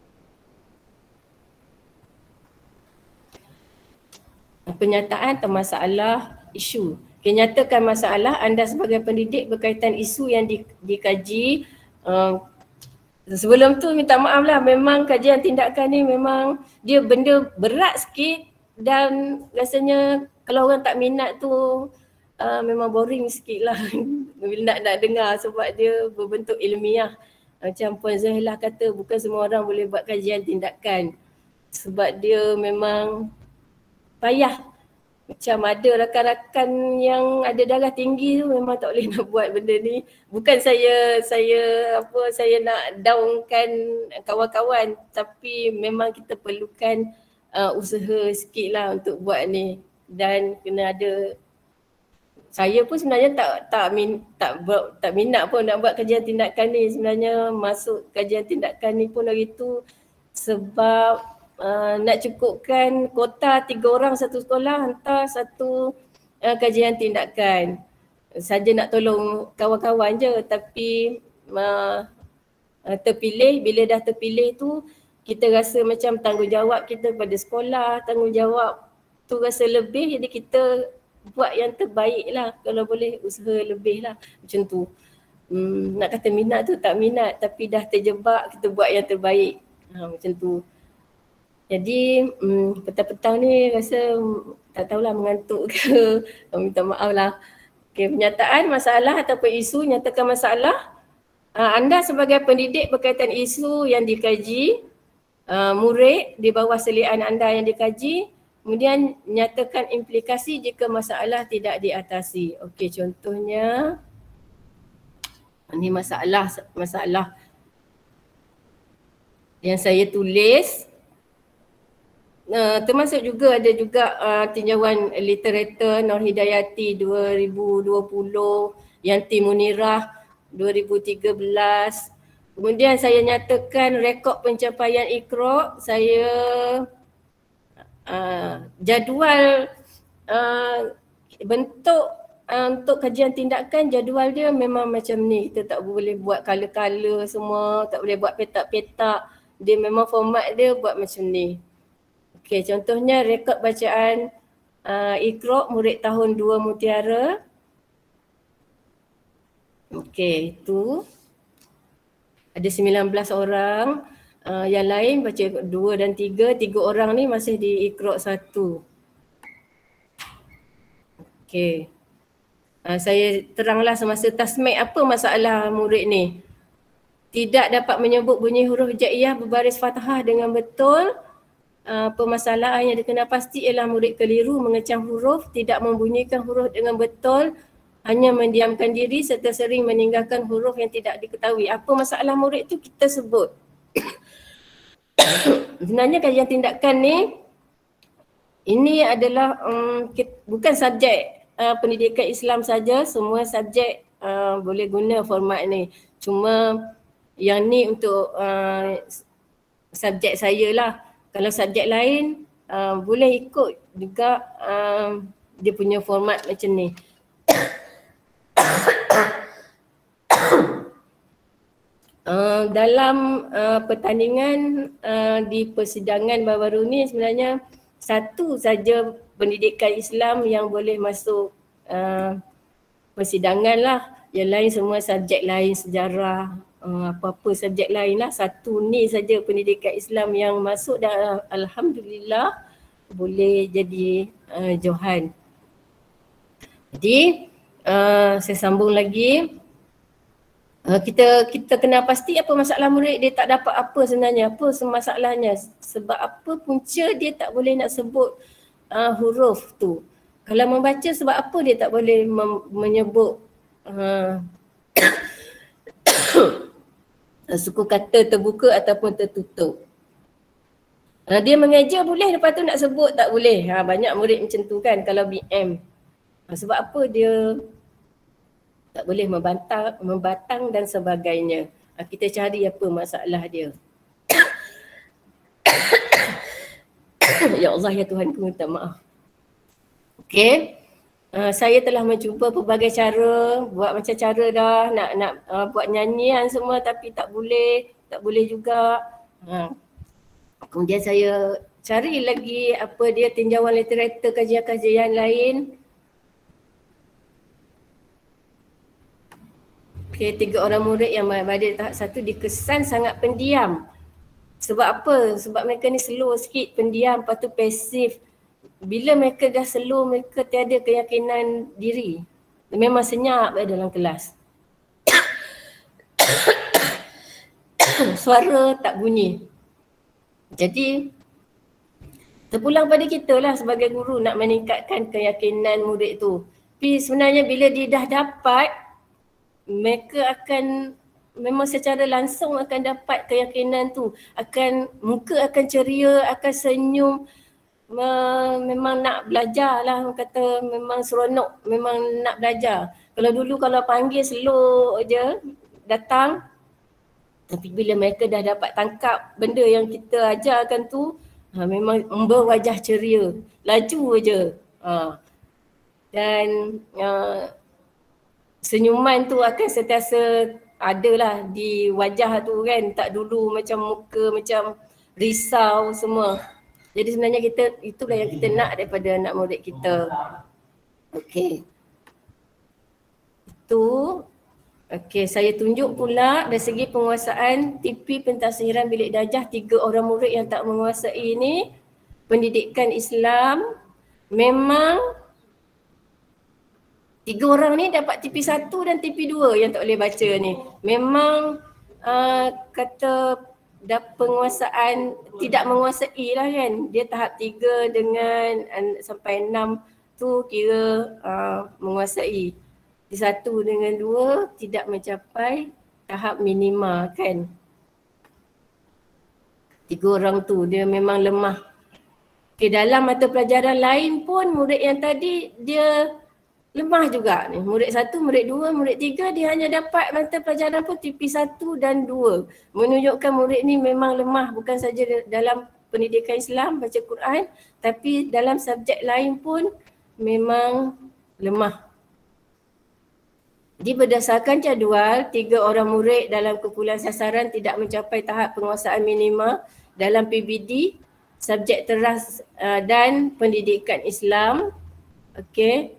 Pernyataan termasalah isu. Kenyatakan masalah anda sebagai pendidik berkaitan isu yang di, dikaji. Uh, sebelum tu minta maaf lah, memang kajian tindakan ni memang dia benda berat sikit dan rasanya kalau orang tak minat tu uh, memang boring sikit lah bila nak, nak dengar sebab dia berbentuk ilmiah. Macam Puan Zahilah kata bukan semua orang boleh buat kajian tindakan sebab dia memang payah. Macam ada rakan-rakan yang ada darah tinggi tu memang tak boleh nak buat benda ni. Bukan saya saya apa saya nak downkan kawan-kawan tapi memang kita perlukan uh, usaha sikit lah untuk buat ni dan kena ada. Saya pun sebenarnya tak tak min, tak ber, tak minat pun nak buat kajian tindakan ni. Sebenarnya masuk kajian tindakan ni pun hari tu sebab uh, nak cukupkan kota tiga orang satu sekolah hantar satu uh, kajian tindakan. Saja nak tolong kawan-kawan je tapi uh, uh, terpilih, bila dah terpilih tu kita rasa macam tanggungjawab kita pada sekolah, tanggungjawab tu rasa lebih jadi kita buat yang terbaik lah, kalau boleh usaha lebih lah macam tu. Hmm, nak kata minat tu tak minat tapi dah terjebak kita buat yang terbaik ha, macam tu. Jadi hmm, petang-petang ni rasa tak tahulah mengantuk ke, minta maaf lah. Okay, pernyataan masalah ataupun isu, nyatakan masalah. Uh, anda sebagai pendidik berkaitan isu yang dikaji, uh, murid di bawah selian anda yang dikaji, kemudian nyatakan implikasi jika masalah tidak diatasi. Okey, contohnya ini masalah masalah yang saya tulis. Uh, termasuk juga ada juga uh, tinjauan literatur Nur Hidayati dua ribu dua puluh, Yanti Munirah dua ribu tiga belas. Kemudian saya nyatakan rekod pencapaian Iqra. Saya uh, jadual uh, bentuk uh, untuk kajian tindakan, jadual dia memang macam ni. Kita tak boleh buat color-color semua, tak boleh buat petak-petak. Dia memang format dia buat macam ni. Okey, contohnya rekod bacaan uh, Iqra murid tahun dua Mutiara. Okey, itu ada sembilan belas orang. Uh, yang lain baca dua dan tiga. Tiga orang ni masih di Iqra satu. Okey. Uh, saya teranglah semasa tasmik apa masalah murid ni. Tidak dapat menyebut bunyi huruf hijaiyah berbaris fathah dengan betul. Uh, permasalahan yang dikenal pasti ialah murid keliru mengecam huruf, tidak membunyikan huruf dengan betul, hanya mendiamkan diri serta sering meninggalkan huruf yang tidak diketahui. Apa masalah murid tu kita sebut. Sebenarnya kajian tindakan ni, ini adalah um, kita, bukan subjek uh, pendidikan Islam saja, semua subjek uh, boleh guna format ni. Cuma yang ni untuk uh, subjek saya lah. Kalau subjek lain uh, boleh ikut juga uh, dia punya format macam ni. Uh, dalam uh, pertandingan uh, di persidangan baru-baru ni sebenarnya satu saja pendidikan Islam yang boleh masuk uh, persidangan lah. Yang lain semua subjek lain, sejarah, uh, apa-apa subjek lain lah. Satu ni saja pendidikan Islam yang masuk dan alhamdulillah boleh jadi uh, Johan. Jadi uh, saya sambung lagi. Uh, kita kita kena pasti apa masalah murid dia tak dapat apa sebenarnya, apa masalahnya, sebab apa punca dia tak boleh nak sebut uh, huruf tu. Kalau membaca sebab apa dia tak boleh mem- menyebut uh, suku kata terbuka ataupun tertutup. Uh, dia mengajar boleh, lepas tu nak sebut tak boleh. Ha, banyak murid macam tu kan kalau B M. Uh, sebab apa dia tak boleh membantang, membatang dan sebagainya. Kita cari apa masalah dia. Ya Allah, ya Tuhan, ku minta maaf. Okey. Uh, saya telah mencuba pelbagai cara, buat macam cara dah, nak nak uh, buat nyanyian semua tapi tak boleh, tak boleh juga. Uh. Kemudian saya cari lagi apa dia tinjauan literatur, kajian-kajian lain. Okay, tiga orang murid yang berada di tahap satu dikesan sangat pendiam. Sebab apa? Sebab mereka ni slow sikit, pendiam, lepas tu pasif. Bila mereka dah slow, mereka tiada keyakinan diri. Memang senyap dalam kelas. Suara tak bunyi. Jadi, terpulang pada kita lah sebagai guru nak meningkatkan keyakinan murid tu. Tapi sebenarnya bila dia dah dapat, mereka akan memang secara langsung akan dapat keyakinan tu, akan muka akan ceria, akan senyum, me- memang nak belajar lah, kata memang seronok, memang nak belajar. Kalau dulu kalau panggil slow je datang, tapi bila mereka dah dapat tangkap benda yang kita ajarkan tu, ha, memang berwajah ceria, laju je. Ha. Dan uh, senyuman tu akan sentiasa ada lah di wajah tu kan, tak dulu macam muka macam risau semua. Jadi sebenarnya kita, itulah yang kita nak daripada anak murid kita. Okey. Itu. Okey, saya tunjuk pula dari segi penguasaan T P pentafsiran bilik darjah tiga orang murid yang tak menguasai ini, pendidikan Islam memang tiga orang ni dapat T P satu dan T P dua yang tak boleh baca ni. Memang uh, kata dah penguasaan tidak menguasai lah kan. Dia tahap tiga dengan uh, sampai enam tu kira uh, menguasai. Di satu dengan dua tidak mencapai tahap minima kan. Tiga orang tu dia memang lemah. Okay, dalam mata pelajaran lain pun murid yang tadi dia lemah juga ni. Murid satu, murid dua, murid tiga dia hanya dapat mata pelajaran pun T P satu dan dua. Menunjukkan murid ni memang lemah bukan saja dalam pendidikan Islam, baca Quran, tapi dalam subjek lain pun memang lemah. Jadi berdasarkan jadual, tiga orang murid dalam kumpulan sasaran tidak mencapai tahap penguasaan minima dalam P B D, subjek teras uh, dan pendidikan Islam. Okey.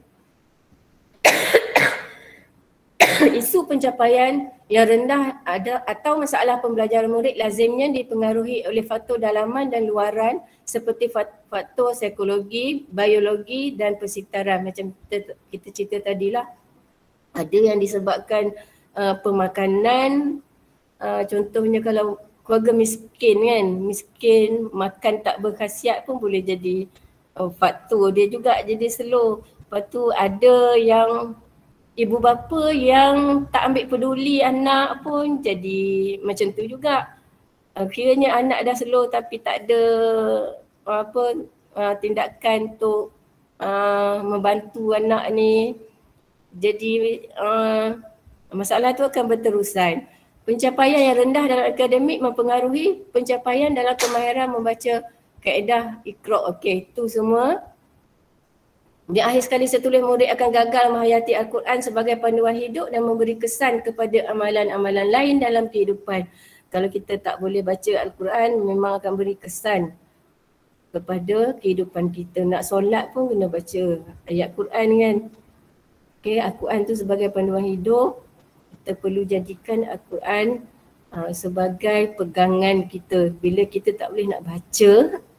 Isu pencapaian yang rendah ada atau masalah pembelajaran murid lazimnya dipengaruhi oleh faktor dalaman dan luaran seperti faktor psikologi, biologi dan persekitaran macam kita, kita cerita tadilah. Ada yang disebabkan uh, pemakanan, uh, contohnya kalau keluarga miskin kan, miskin makan tak berkhasiat pun boleh jadi uh, faktor dia juga jadi slow. Lepas tu ada yang ibu bapa yang tak ambil peduli anak pun jadi macam tu juga. Uh, kiranya anak dah slow tapi tak ada uh, apa uh, tindakan untuk uh, membantu anak ni. Jadi uh, masalah tu akan berterusan. Pencapaian yang rendah dalam akademik mempengaruhi pencapaian dalam kemahiran membaca kaedah Iqra. Okey, itu semua. Di akhir sekali setulis murid akan gagal menghayati Al-Quran sebagai panduan hidup dan memberi kesan kepada amalan-amalan lain dalam kehidupan. Kalau kita tak boleh baca Al-Quran memang akan beri kesan kepada kehidupan kita. Nak solat pun kena baca ayat Quran kan. Okay, Al-Quran tu sebagai panduan hidup, kita perlu jadikan Al-Quran uh, sebagai pegangan kita. Bila kita tak boleh nak baca,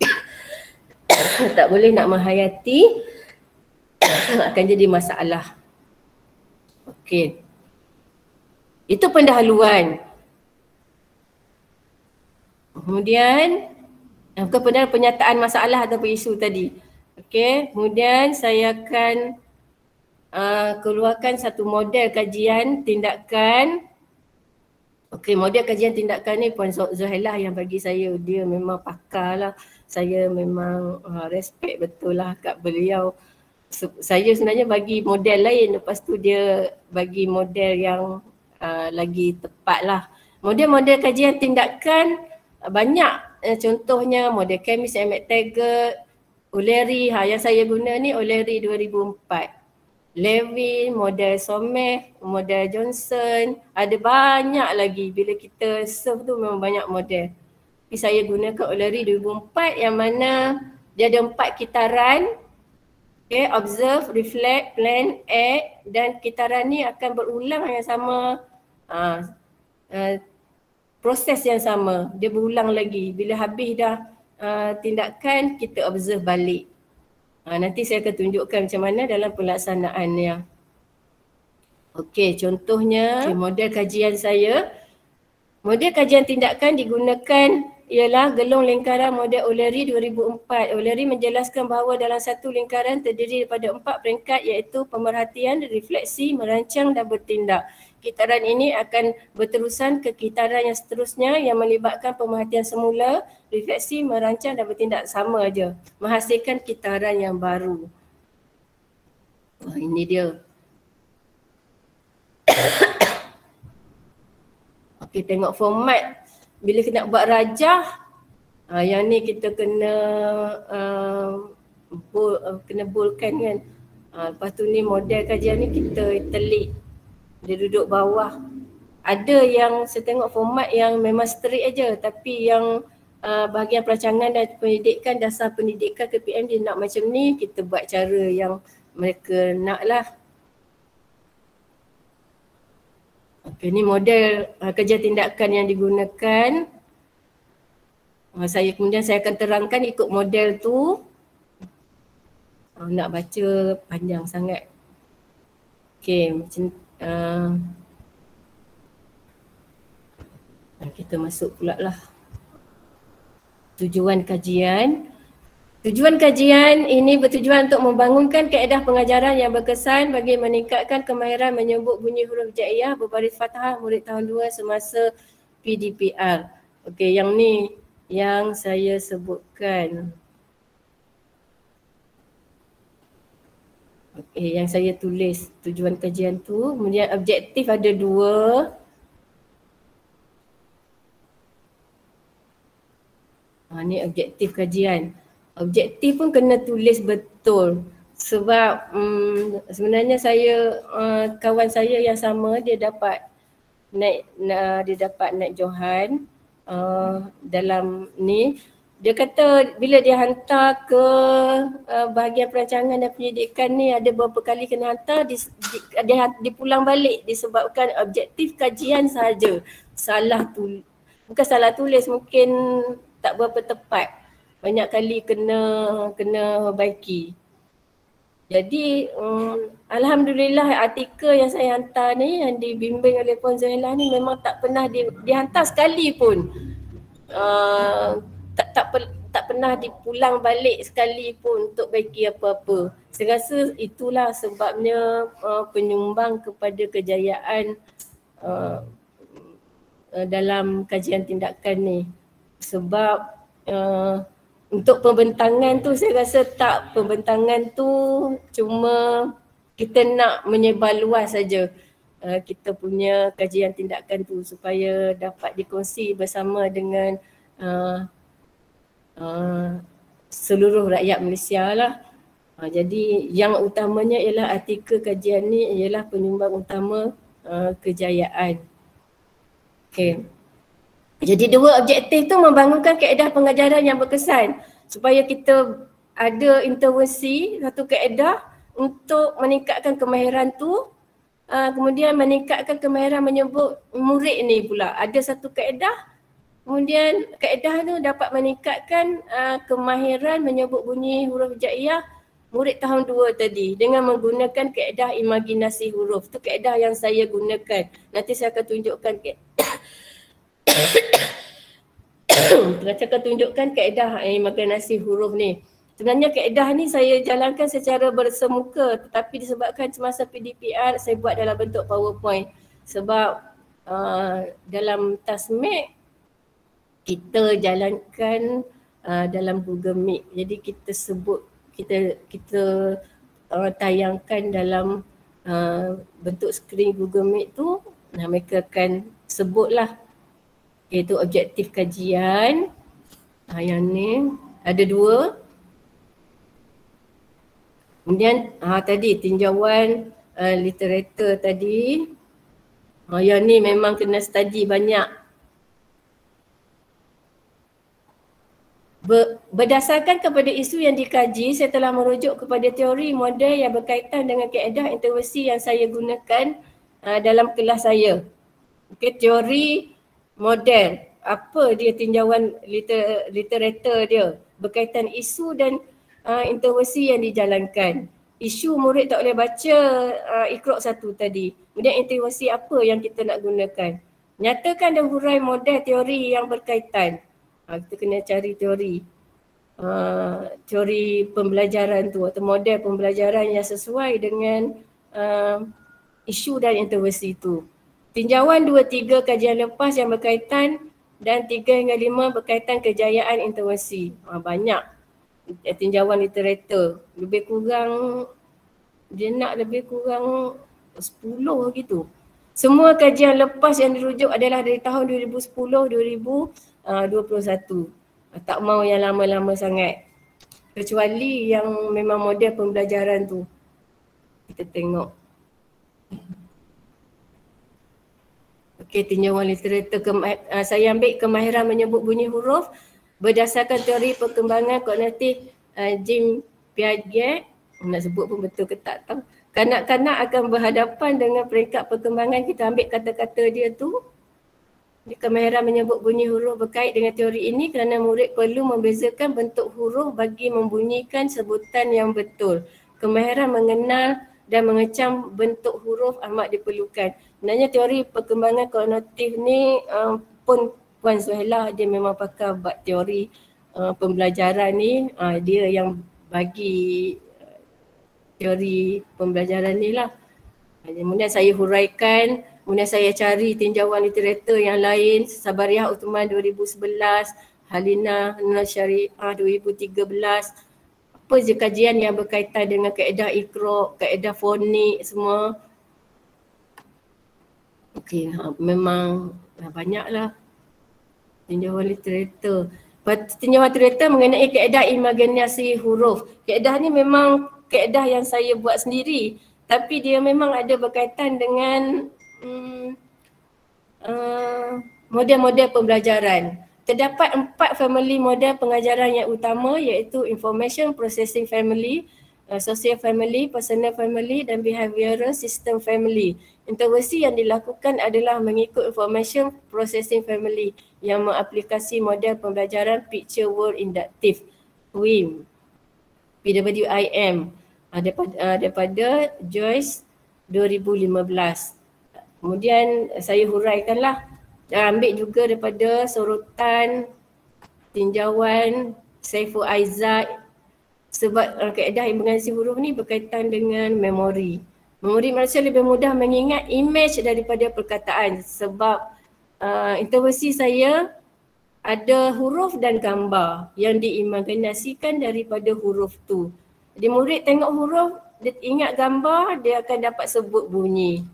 tak boleh nak menghayati, akan jadi masalah. Okey. Itu pendahuluan. Kemudian, bukan pendahuluan, penyataan masalah ataupun isu tadi. Okey, kemudian saya akan Uh, keluarkan satu model kajian tindakan. Okey, model kajian tindakan ni Puan Zuhailah yang bagi saya, dia memang pakar lah. Saya memang uh, respect betul lah kat beliau. So, saya sebenarnya bagi model lain, lepas tu dia bagi model yang uh, lagi tepat lah. Model-model kajian tindakan uh, banyak. Uh, contohnya model Chemist and McTaggart, O'Leary, ha, yang saya guna ni O'Leary dua ribu empat. Levin, model Someh, model Johnson, ada banyak lagi. Bila kita serve tu memang banyak model. Tapi saya gunakan O'Leary dua ribu empat yang mana dia ada empat kitaran. Okay, observe, reflect, plan, act, dan kitaran ni akan berulang yang sama. Uh, uh, proses yang sama, dia berulang lagi. Bila habis dah uh, tindakan, kita observe balik. Ha, nanti saya akan tunjukkan macam mana dalam pelaksanaannya. Okey, contohnya okay, model kajian saya. Model kajian tindakan digunakan ialah gelung lingkaran model O'Leary dua ribu empat. O'Leary menjelaskan bahawa dalam satu lingkaran terdiri daripada empat peringkat iaitu pemerhatian, refleksi, merancang dan bertindak. Kitaran ini akan berterusan ke kitaran yang seterusnya yang melibatkan pemerhatian semula, refleksi, merancang dan bertindak. Sama aja, menghasilkan kitaran yang baru. Oh, ini dia. Okey, tengok format. Bila kita nak buat rajah, uh, yang ni kita kena uh, bol, uh, kena bolkan kan. Uh, lepas tu ni model kajian ni kita telik. Dia duduk bawah. Ada yang saya tengok format yang memang straight aja, tapi yang uh, bahagian perancangan dan pendidikan, dasar pendidikan K P M dia nak macam ni, kita buat cara yang mereka nak lah. Okey, ni model uh, kerja tindakan yang digunakan. Uh, saya kemudian saya akan terangkan ikut model tu. Uh, nak baca panjang sangat. Okey, macam Uh, kita masuk pula lah. Tujuan kajian. Tujuan kajian ini bertujuan untuk membangunkan kaedah pengajaran yang berkesan bagi meningkatkan kemahiran menyebut bunyi huruf hijaiyah berbaris fathah murid tahun dua semasa P D P R. Okey, yang ni yang saya sebutkan. Okey, yang saya tulis tujuan kajian tu, kemudian objektif ada dua. Ha, ni objektif kajian. Objektif pun kena tulis betul. Sebab um, sebenarnya saya, uh, kawan saya yang sama dia dapat naik, uh, dia dapat naik Johan uh, dalam ni. Dia kata bila dia hantar ke uh, bahagian perancangan dan penyidikan ni ada beberapa kali kena hantar, di, di, dia dipulang balik disebabkan objektif kajian sahaja salah tulis. Bukan salah tulis, mungkin tak berapa tepat. Banyak kali kena kena baiki. Jadi um, Alhamdulillah artikel yang saya hantar ni yang dibimbing oleh Puan Zuhailah ni memang tak pernah di, dihantar sekali pun. Uh, tak tak tak pernah dipulang balik sekali pun untuk baiki apa-apa. Saya rasa itulah sebabnya uh, penyumbang kepada kejayaan uh, uh, dalam kajian tindakan ni. Sebab uh, untuk pembentangan tu saya rasa tak, pembentangan tu cuma kita nak menyebar luas saja uh, kita punya kajian tindakan tu supaya dapat dikongsi bersama dengan uh, uh, seluruh rakyat Malaysia lah. Uh, jadi yang utamanya ialah artikel kajian ni ialah penyumbang utama uh, kejayaan. Okay. Jadi dua objektif tu membangunkan kaedah pengajaran yang berkesan supaya kita ada intervensi satu kaedah untuk meningkatkan kemahiran tu, uh, kemudian meningkatkan kemahiran menyebut murid ni pula. Ada satu kaedah, kemudian kaedah tu dapat meningkatkan uh, kemahiran menyebut bunyi huruf hijaiyah murid tahun dua tadi dengan menggunakan kaedah imajinasi huruf. Tu kaedah yang saya gunakan. Nanti saya akan tunjukkan ke Saya akan tunjukkan kaedah imajinasi huruf ni. Sebenarnya kaedah ni saya jalankan secara bersemuka, tetapi disebabkan semasa P D P R saya buat dalam bentuk PowerPoint. Sebab uh, dalam Tasmik kita jalankan uh, dalam Google Meet. Jadi kita sebut, kita kita uh, tayangkan dalam uh, bentuk skrin Google Meet tu. Nah, mereka akan sebutlah iaitu objektif kajian. Ha, yang ni ada dua. Kemudian ha, tadi tinjauan uh, literatur tadi. Ha, yang ni memang kena study banyak. Ber, berdasarkan kepada isu yang dikaji, saya telah merujuk kepada teori model yang berkaitan dengan kaedah intervensi yang saya gunakan uh, dalam kelas saya. Okay, teori model, apa dia tinjauan liter, literatur dia berkaitan isu dan uh, intervensi yang dijalankan. Isu murid tak boleh baca uh, Iqra' satu tadi. Kemudian intervensi apa yang kita nak gunakan. Nyatakan dan hurai model teori yang berkaitan. Uh, kita kena cari teori. Uh, teori pembelajaran tu atau model pembelajaran yang sesuai dengan uh, isu dan intervensi tu. Tinjauan dua tiga kajian lepas yang berkaitan dan tiga hingga lima berkaitan kejayaan intervensi. Ha, banyak tinjauan literatur. Lebih kurang, dia nak lebih kurang sepuluh gitu. Semua kajian lepas yang dirujuk adalah dari tahun dua ribu sepuluh dua ribu dua puluh satu. Ha, tak mau yang lama-lama sangat. Kecuali yang memang model pembelajaran tu. Kita tengok. Okey, tinjauan literatur, uh, saya ambil kemahiran menyebut bunyi huruf berdasarkan teori perkembangan kognitif uh, Jim Piaget. Nak sebut pun betul ke tak tahu. Kanak-kanak akan berhadapan dengan peringkat perkembangan, kita ambil kata-kata dia tu. Kemahiran menyebut bunyi huruf berkait dengan teori ini kerana murid perlu membezakan bentuk huruf bagi membunyikan sebutan yang betul. Kemahiran mengenal dan mengecam bentuk huruf amat diperlukan. Sebenarnya teori perkembangan kognitif ni uh, pun Puan Zuhailah dia memang pakar buat teori uh, pembelajaran ni. Uh, dia yang bagi uh, teori pembelajaran ni lah. Uh, kemudian saya huraikan, kemudian saya cari tinjauan literatur yang lain. Sabariah Uthman dua ribu sebelas, Halina Nur Syariah dua ribu tiga belas. apa je kajian yang berkaitan dengan kaedah Iqra, kaedah fonik semua. Okey, ha, memang ha, banyaklah tinjauan literatur. Tinjauan literatur mengenai kaedah imaginasi huruf. Kaedah ni memang kaedah yang saya buat sendiri, tapi dia memang ada berkaitan dengan hmm, uh, model-model pembelajaran. Terdapat empat family model pengajaran yang utama, iaitu Information Processing Family, uh, Social Family, Personal Family dan Behavioral System Family. Intervensi yang dilakukan adalah mengikut Information Processing Family yang mengaplikasi model pembelajaran Picture World Inductive (P W I M), P W I M, uh, daripada, uh, daripada Joyce dua ribu lima belas. Kemudian saya huraikanlah. Ambil juga daripada sorotan tinjauan Saiful Aizat, sebab uh, kaedah imaginasi huruf ni berkaitan dengan memori. Memori manusia lebih mudah mengingat image daripada perkataan, sebab uh, intervensi saya ada huruf dan gambar yang diimajinasikan daripada huruf tu. Jadi murid tengok huruf, dia ingat gambar, dia akan dapat sebut bunyi.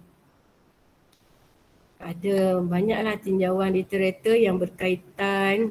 Ada banyaklah tinjauan literatur yang berkaitan.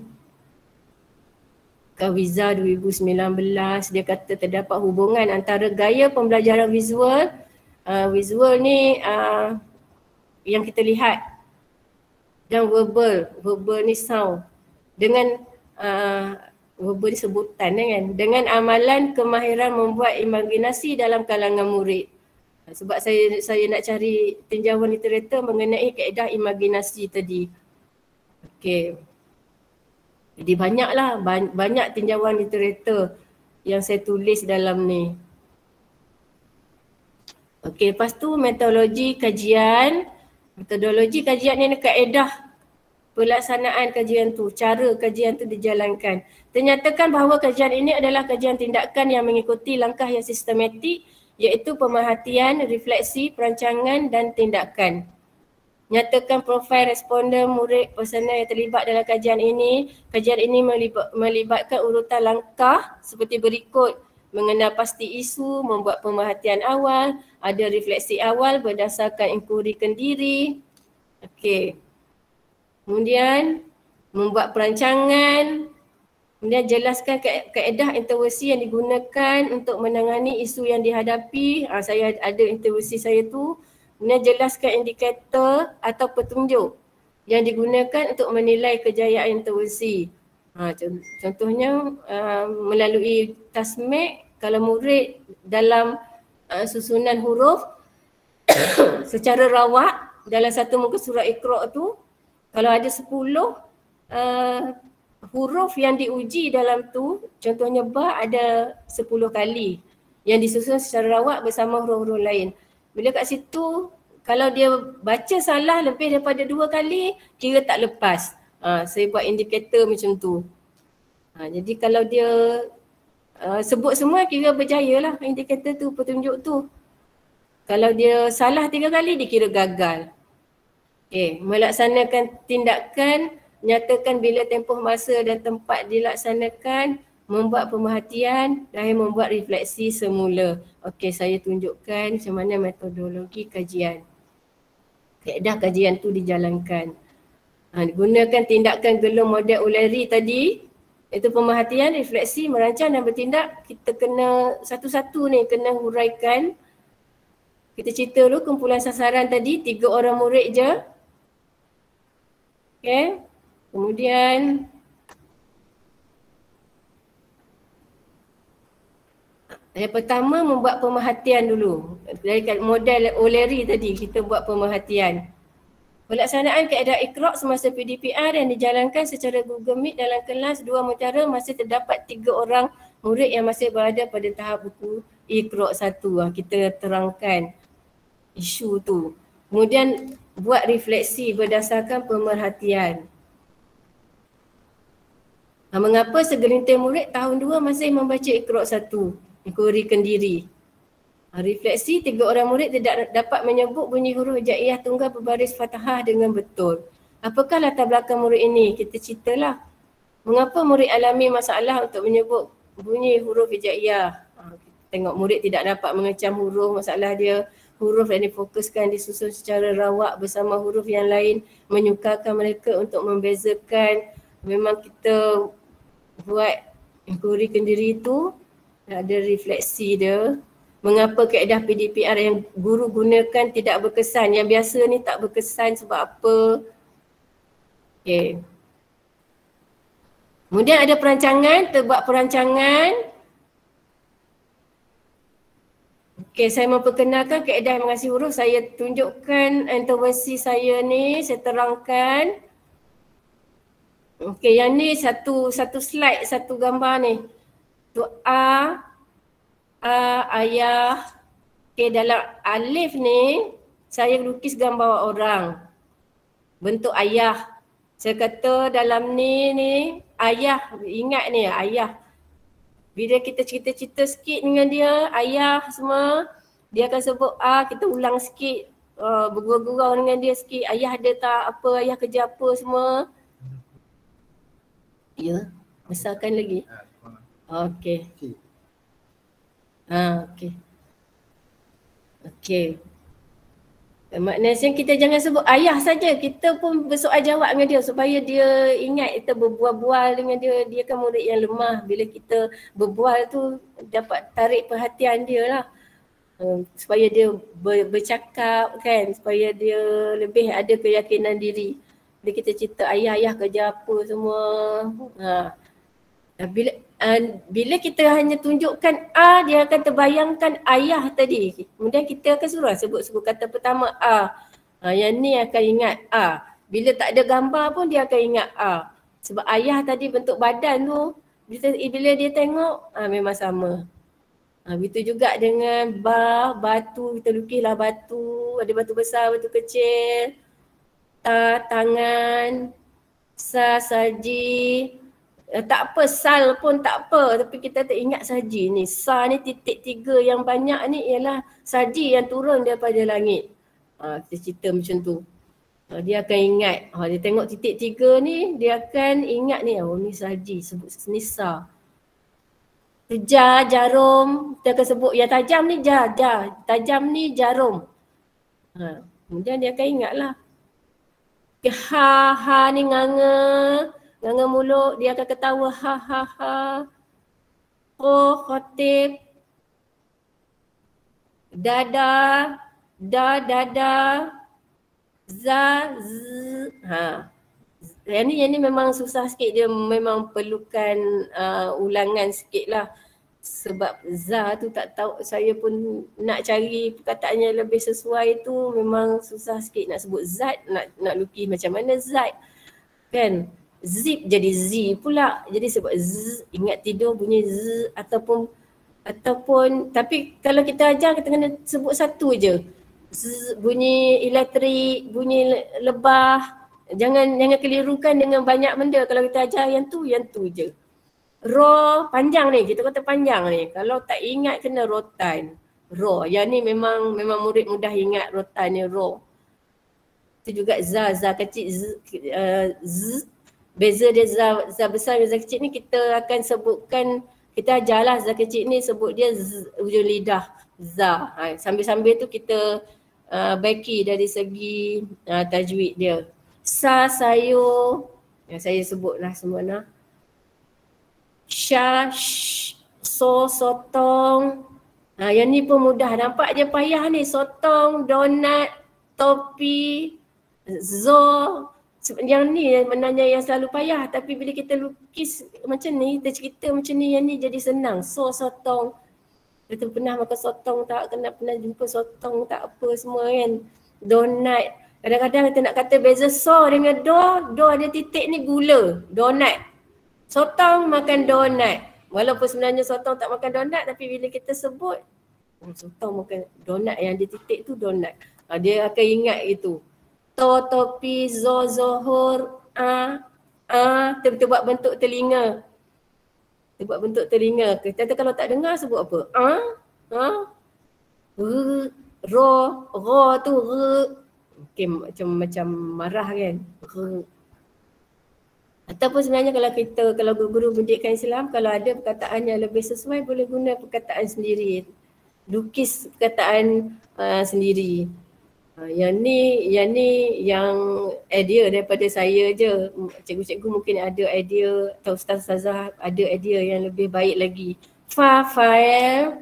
Kawiza dua ribu sembilan belas, dia kata terdapat hubungan antara gaya pembelajaran visual, uh, visual ni uh, yang kita lihat, dan verbal, verbal ni sound, dengan uh, verbal ni sebutan kan, dengan amalan kemahiran membuat imajinasi dalam kalangan murid. Sebab saya saya nak cari tinjauan literatur mengenai kaedah imaginasi tadi. Okey. Jadi banyaklah, banyak tinjauan literatur yang saya tulis dalam ni. Okey, lepas tu metodologi kajian. Metodologi kajian ni kaedah pelaksanaan kajian tu, cara kajian tu dijalankan. Ternyatakan bahawa kajian ini adalah kajian tindakan yang mengikuti langkah yang sistematik, iaitu pemerhatian, refleksi, perancangan dan tindakan. Nyatakan profil responden murid personal yang terlibat dalam kajian ini. Kajian ini melibat, melibatkan urutan langkah seperti berikut: mengenal pasti isu, membuat pemerhatian awal, ada refleksi awal berdasarkan inquiry kendiri. Okey. Kemudian membuat perancangan. Kemudian jelaskan kaedah intervensi yang digunakan untuk menangani isu yang dihadapi. Ha, saya ada intervensi saya tu. Kemudian jelaskan indikator atau petunjuk yang digunakan untuk menilai kejayaan intervensi. Ha, contohnya uh, melalui tasmek, kalau murid dalam uh, susunan huruf secara rawak dalam satu muka surat Iqra tu, kalau ada sepuluh uh, huruf yang diuji dalam tu, contohnya ba ada sepuluh kali yang disusun secara rawak bersama huruf-huruf lain. Bila kat situ, kalau dia baca salah lebih daripada dua kali, kira tak lepas. Ha, saya buat indikator macam tu. Ha, jadi kalau dia uh, sebut semua, kira berjaya lah indikator tu, petunjuk tu. Kalau dia salah tiga kali, dia kira gagal. Okay, melaksanakan tindakan, nyatakan bila tempoh masa dan tempat dilaksanakan, membuat pemerhatian dan membuat refleksi semula. Okey, saya tunjukkan macam mana metodologi kajian. Kaedah kajian tu dijalankan. Ha, gunakan tindakan gelung model O'Leary tadi, iaitu pemerhatian, refleksi, merancang dan bertindak. Kita kena satu-satu ni kena huraikan. Kita cerita dulu kumpulan sasaran tadi, tiga orang murid je. Okey. Kemudian yang pertama membuat pemerhatian dulu. Dari model O'Leary tadi kita buat pemerhatian. Pelaksanaan kaedah Iqra semasa P D P R yang dijalankan secara Google Meet dalam kelas dua mutiara, masih terdapat tiga orang murid yang masih berada pada tahap buku Iqra satu. Kita terangkan isu tu. Kemudian buat refleksi berdasarkan pemerhatian. Ha, mengapa segelintir murid tahun dua masih membaca Iqra satu? Inquirykan diri. Ha, refleksi, tiga orang murid tidak dapat menyebut bunyi huruf hijaiyah tunggal berbaris fathah dengan betul. Apakah latar belakang murid ini? Kita ceritalah. Mengapa murid alami masalah untuk menyebut bunyi huruf hijaiyah. Ha, tengok murid tidak dapat mengecam huruf, masalah dia huruf yang difokuskan disusun secara rawak bersama huruf yang lain, menyukarkan mereka untuk membezakan. Memang kita buat inquiry kendiri tu ada refleksi dia. Mengapa kaedah P D P R yang guru gunakan tidak berkesan, yang biasa ni tak berkesan sebab apa? Okay. Kemudian ada perancangan, terbuat perancangan. Okey, saya memperkenalkan kaedah mengasi huruf. Saya tunjukkan intervensi saya ni, saya terangkan. Okey, yang ni satu satu slide, satu gambar ni. Tu A, A, ayah. Okey, dalam alif ni, saya lukis gambar orang. Bentuk ayah. Saya kata dalam ni, ni, ayah, ingat ni ayah. Bila kita cerita-cerita sikit dengan dia, ayah semua, dia akan sebut A, kita ulang sikit, uh, bergurau-gurau dengan dia sikit, ayah ada tak apa, ayah kerja apa semua. Ya, besarkan lagi. Okey. Ha, okey. Okey. Maknanya kita jangan sebut ayah saja, kita pun bersoal jawab dengan dia supaya dia ingat kita berbual-bual dengan dia. Dia kan murid yang lemah, bila kita berbual tu dapat tarik perhatian dia lah. Uh, supaya dia ber, bercakap kan, supaya dia lebih ada keyakinan diri. Bila kita cerita ayah-ayah kerja apa semua. Ha. Bila, uh, bila kita hanya tunjukkan A, dia akan terbayangkan ayah tadi. Kemudian kita akan suruh sebut-sebut kata pertama A. Ha, yang ni akan ingat A. Bila tak ada gambar pun dia akan ingat A. Sebab ayah tadi bentuk badan tu, bila, bila dia tengok, ha, memang sama. Ha, begitu juga dengan ba, batu, kita lukislah batu, ada batu besar, batu kecil. Ta, tangan, sa, saji. Uh, tak apa, sal pun tak apa, tapi kita tak ingat saji ni. Sa ni titik tiga yang banyak ni ialah saji yang turun daripada langit. Uh, kita cerita macam tu. Uh, dia akan ingat, uh, dia tengok titik tiga ni, dia akan ingat ni, oh ni saji, sebut ni sa. Jar, jarum, kita akan sebut yang tajam ni jar, jar. Tajam ni jarum. Uh, kemudian dia akan ingat lah. Ha, ha ni nganga. Nganga mulut, dia akan ketawa ha ha ha. Oh, khotib. Dada, da, dada. Za, z. Ha. Yang ni, yang ni memang susah sikit, dia memang perlukan uh, ulangan sikit lah. Sebab za tu tak tahu, saya pun nak cari perkataan yang lebih sesuai tu memang susah sikit nak sebut zat, nak nak lukis macam mana zat. Kan? Zip jadi Z pula. Jadi sebab Z, ingat tidur bunyi Z ataupun ataupun tapi kalau kita ajar kita kena sebut satu je. Z, bunyi elektrik, bunyi lebah. Jangan jangan kelirukan dengan banyak benda. Kalau kita ajar yang tu, yang tu je. Ro panjang ni, kita kata panjang ni. Kalau tak ingat kena rotan. Ro, yang ni memang memang murid mudah ingat rotan ni ro. Itu juga za, za kecil z, uh, z. Beza dia za, za besar dan za kecil ni kita akan sebutkan, kita ajarlah za kecil ni sebut dia z, ujung lidah za. Ha, sambil-sambil tu kita uh, baiki dari segi uh, tajwid dia. Sa, sayur, yang saya sebutlah semua nah. Sya, sh, so, sotong. Ha, yang ni pun mudah, nampak je payah ni. Sotong, donat, topi, zo. Yang ni menanya yang selalu payah, tapi bila kita lukis macam ni, kita cerita macam ni, yang ni jadi senang. So, sotong. Kita pernah makan sotong tak? Kena pernah jumpa sotong tak apa semua kan. Donat. Kadang-kadang kita nak kata beza so dengan do, do ada titik ni gula. Donat. Sotong makan donat. Walaupun sebenarnya sotong tak makan donat, tapi bila kita sebut, oh, sotong makan donat yang ada titik tu donat. Ha, dia akan ingat itu. To, topi, zo, zohor, a, a, kita buat bentuk telinga. Kita buat bentuk telinga. Kita kalau tak dengar sebut apa? A, a, r, ro, ro tu, r. Okay, macam macam marah kan? R. Ataupun sebenarnya kalau kita, kalau guru pendidikan Islam, kalau ada perkataan yang lebih sesuai boleh guna perkataan sendiri. Lukis perkataan uh, sendiri. Uh, yang ni, yang ni yang idea daripada saya je. Cikgu-cikgu mungkin ada idea atau ustaz-ustazah ada idea yang lebih baik lagi. Fa, fael.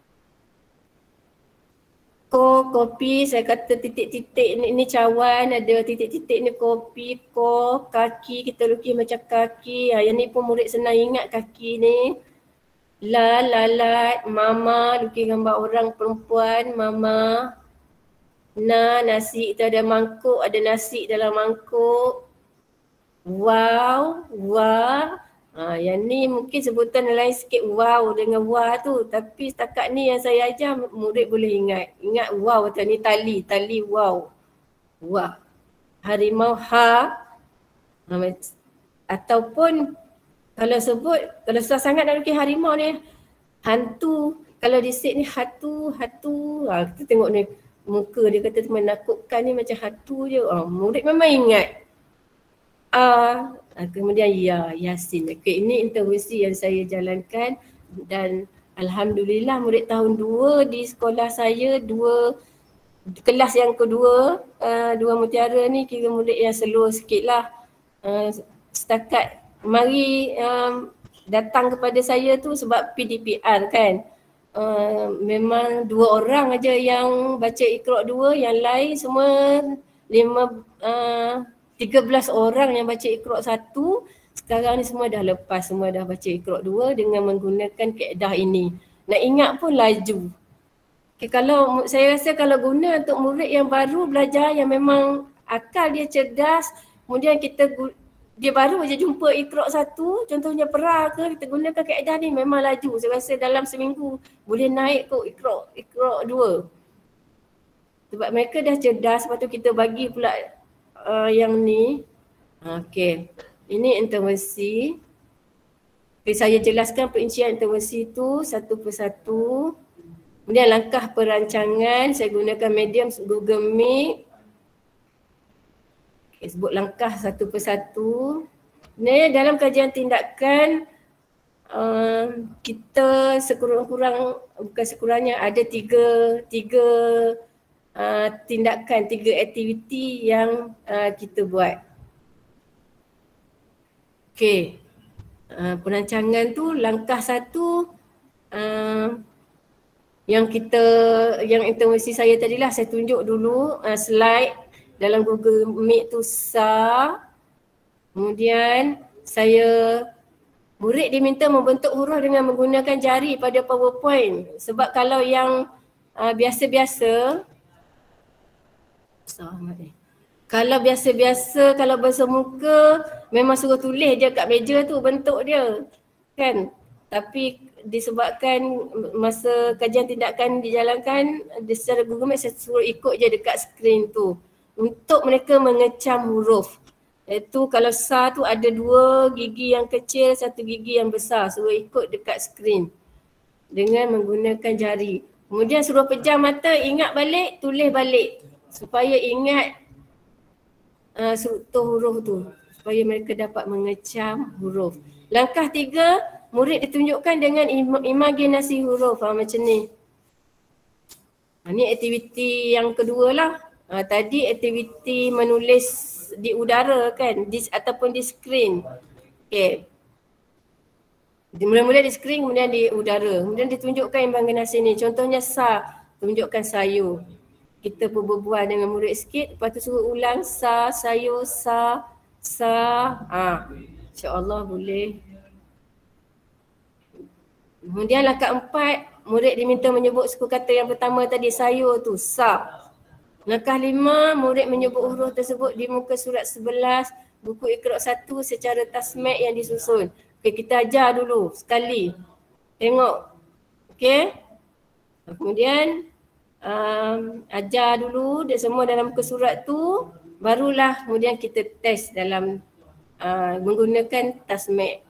Ko, kopi, saya kata titik-titik ni, ni cawan, ada titik-titik ni kopi, ko, kaki, kita lukis macam kaki. Ha, yang ni pun murid senang ingat kaki ni. La, lalat, mama, lukis gambar orang perempuan, mama. Na, nasi, kita ada mangkuk, ada nasi dalam mangkuk. Wow, wah. Ha, yang ni mungkin sebutan lain sikit wow dengan wah tu. Tapi setakat ni yang saya ajar murid boleh ingat. Ingat wow atau ni tali, tali wow. Wah. Harimau ha. ha ataupun kalau sebut, kalau susah sangat nak lukis harimau ni. Hantu. Kalau disik ni hatu, hatu. Ha, kita tengok ni muka dia kata menakutkan ni macam hatu je. Ha, murid memang ingat. Ah, uh, kemudian ya, Yasin. Okey, ini intervensi yang saya jalankan dan alhamdulillah murid tahun dua di sekolah saya, dua kelas yang kedua, uh, dua mutiara ni kira murid yang slow sikitlah. Uh, setakat mari um, datang kepada saya tu sebab P D P R kan. Uh, memang dua orang aja yang baca Iqra dua, yang lain semua lima uh, tiga belas orang yang baca Iqra satu, sekarang ni semua dah lepas, semua dah baca Iqra dua dengan menggunakan kaedah ini. Nak ingat pun laju. Okay, kalau saya rasa kalau guna untuk murid yang baru belajar yang memang akal dia cerdas, kemudian kita dia baru aja jumpa Iqra satu, contohnya Pra ke, kita gunakan kaedah ni memang laju. Saya rasa dalam seminggu boleh naik ke Iqra, Iqra dua. Sebab mereka dah cerdas, lepas tu kita bagi pula Uh, yang ni. Okey. Ini intervensi. Okay, saya jelaskan perincian intervensi tu satu persatu. Kemudian langkah perancangan, saya gunakan medium Google Meet. Okay, sebut langkah satu persatu. Ni dalam kajian tindakan uh, kita sekurang-kurang, bukan sekurangnya, ada tiga tiga Uh, tindakan, tiga aktiviti yang uh, kita buat. Okey, uh, perancangan tu langkah satu uh, yang kita, yang intervensi saya tadilah saya tunjuk dulu uh, slide dalam Google Meet tu sah. Kemudian saya, murid diminta membentuk huruf dengan menggunakan jari pada PowerPoint. Sebab kalau yang uh, biasa-biasa, kalau biasa-biasa, kalau bahasa muka memang suruh tulis je kat meja tu bentuk dia kan. Tapi disebabkan masa kajian tindakan dijalankan secara Google Meet, saya suruh ikut je dekat skrin tu untuk mereka mengecam huruf. Iaitu kalau sa tu ada dua gigi yang kecil, satu gigi yang besar, suruh ikut dekat skrin dengan menggunakan jari. Kemudian suruh pejam mata, ingat balik, tulis balik supaya ingat uh, struktur huruf tu, supaya mereka dapat mengecam huruf. Langkah tiga, murid ditunjukkan dengan im- imajinasi huruf, ha, macam ni. Ha, ni aktiviti yang kedua lah. Ha, tadi aktiviti menulis di udara kan, di, ataupun di skrin. Okay. Mula-mula di skrin, kemudian di udara. Kemudian ditunjukkan imajinasi ni. Contohnya sa, tunjukkan sayur. Kita pun berbual dengan murid sikit, lepas tu suruh ulang sa, sayur, sa, sa. Ha. InsyaAllah boleh. Kemudian langkah empat, murid diminta menyebut suku kata yang pertama tadi, sayur tu, sa. Langkah lima, murid menyebut huruf tersebut di muka surat sebelas, buku Iqra satu secara tasmek yang disusun. Okey, kita ajar dulu sekali. Tengok. Okey. Kemudian Um, ajar dulu dia semua dalam muka surat tu, barulah kemudian kita test dalam uh, menggunakan tasmek.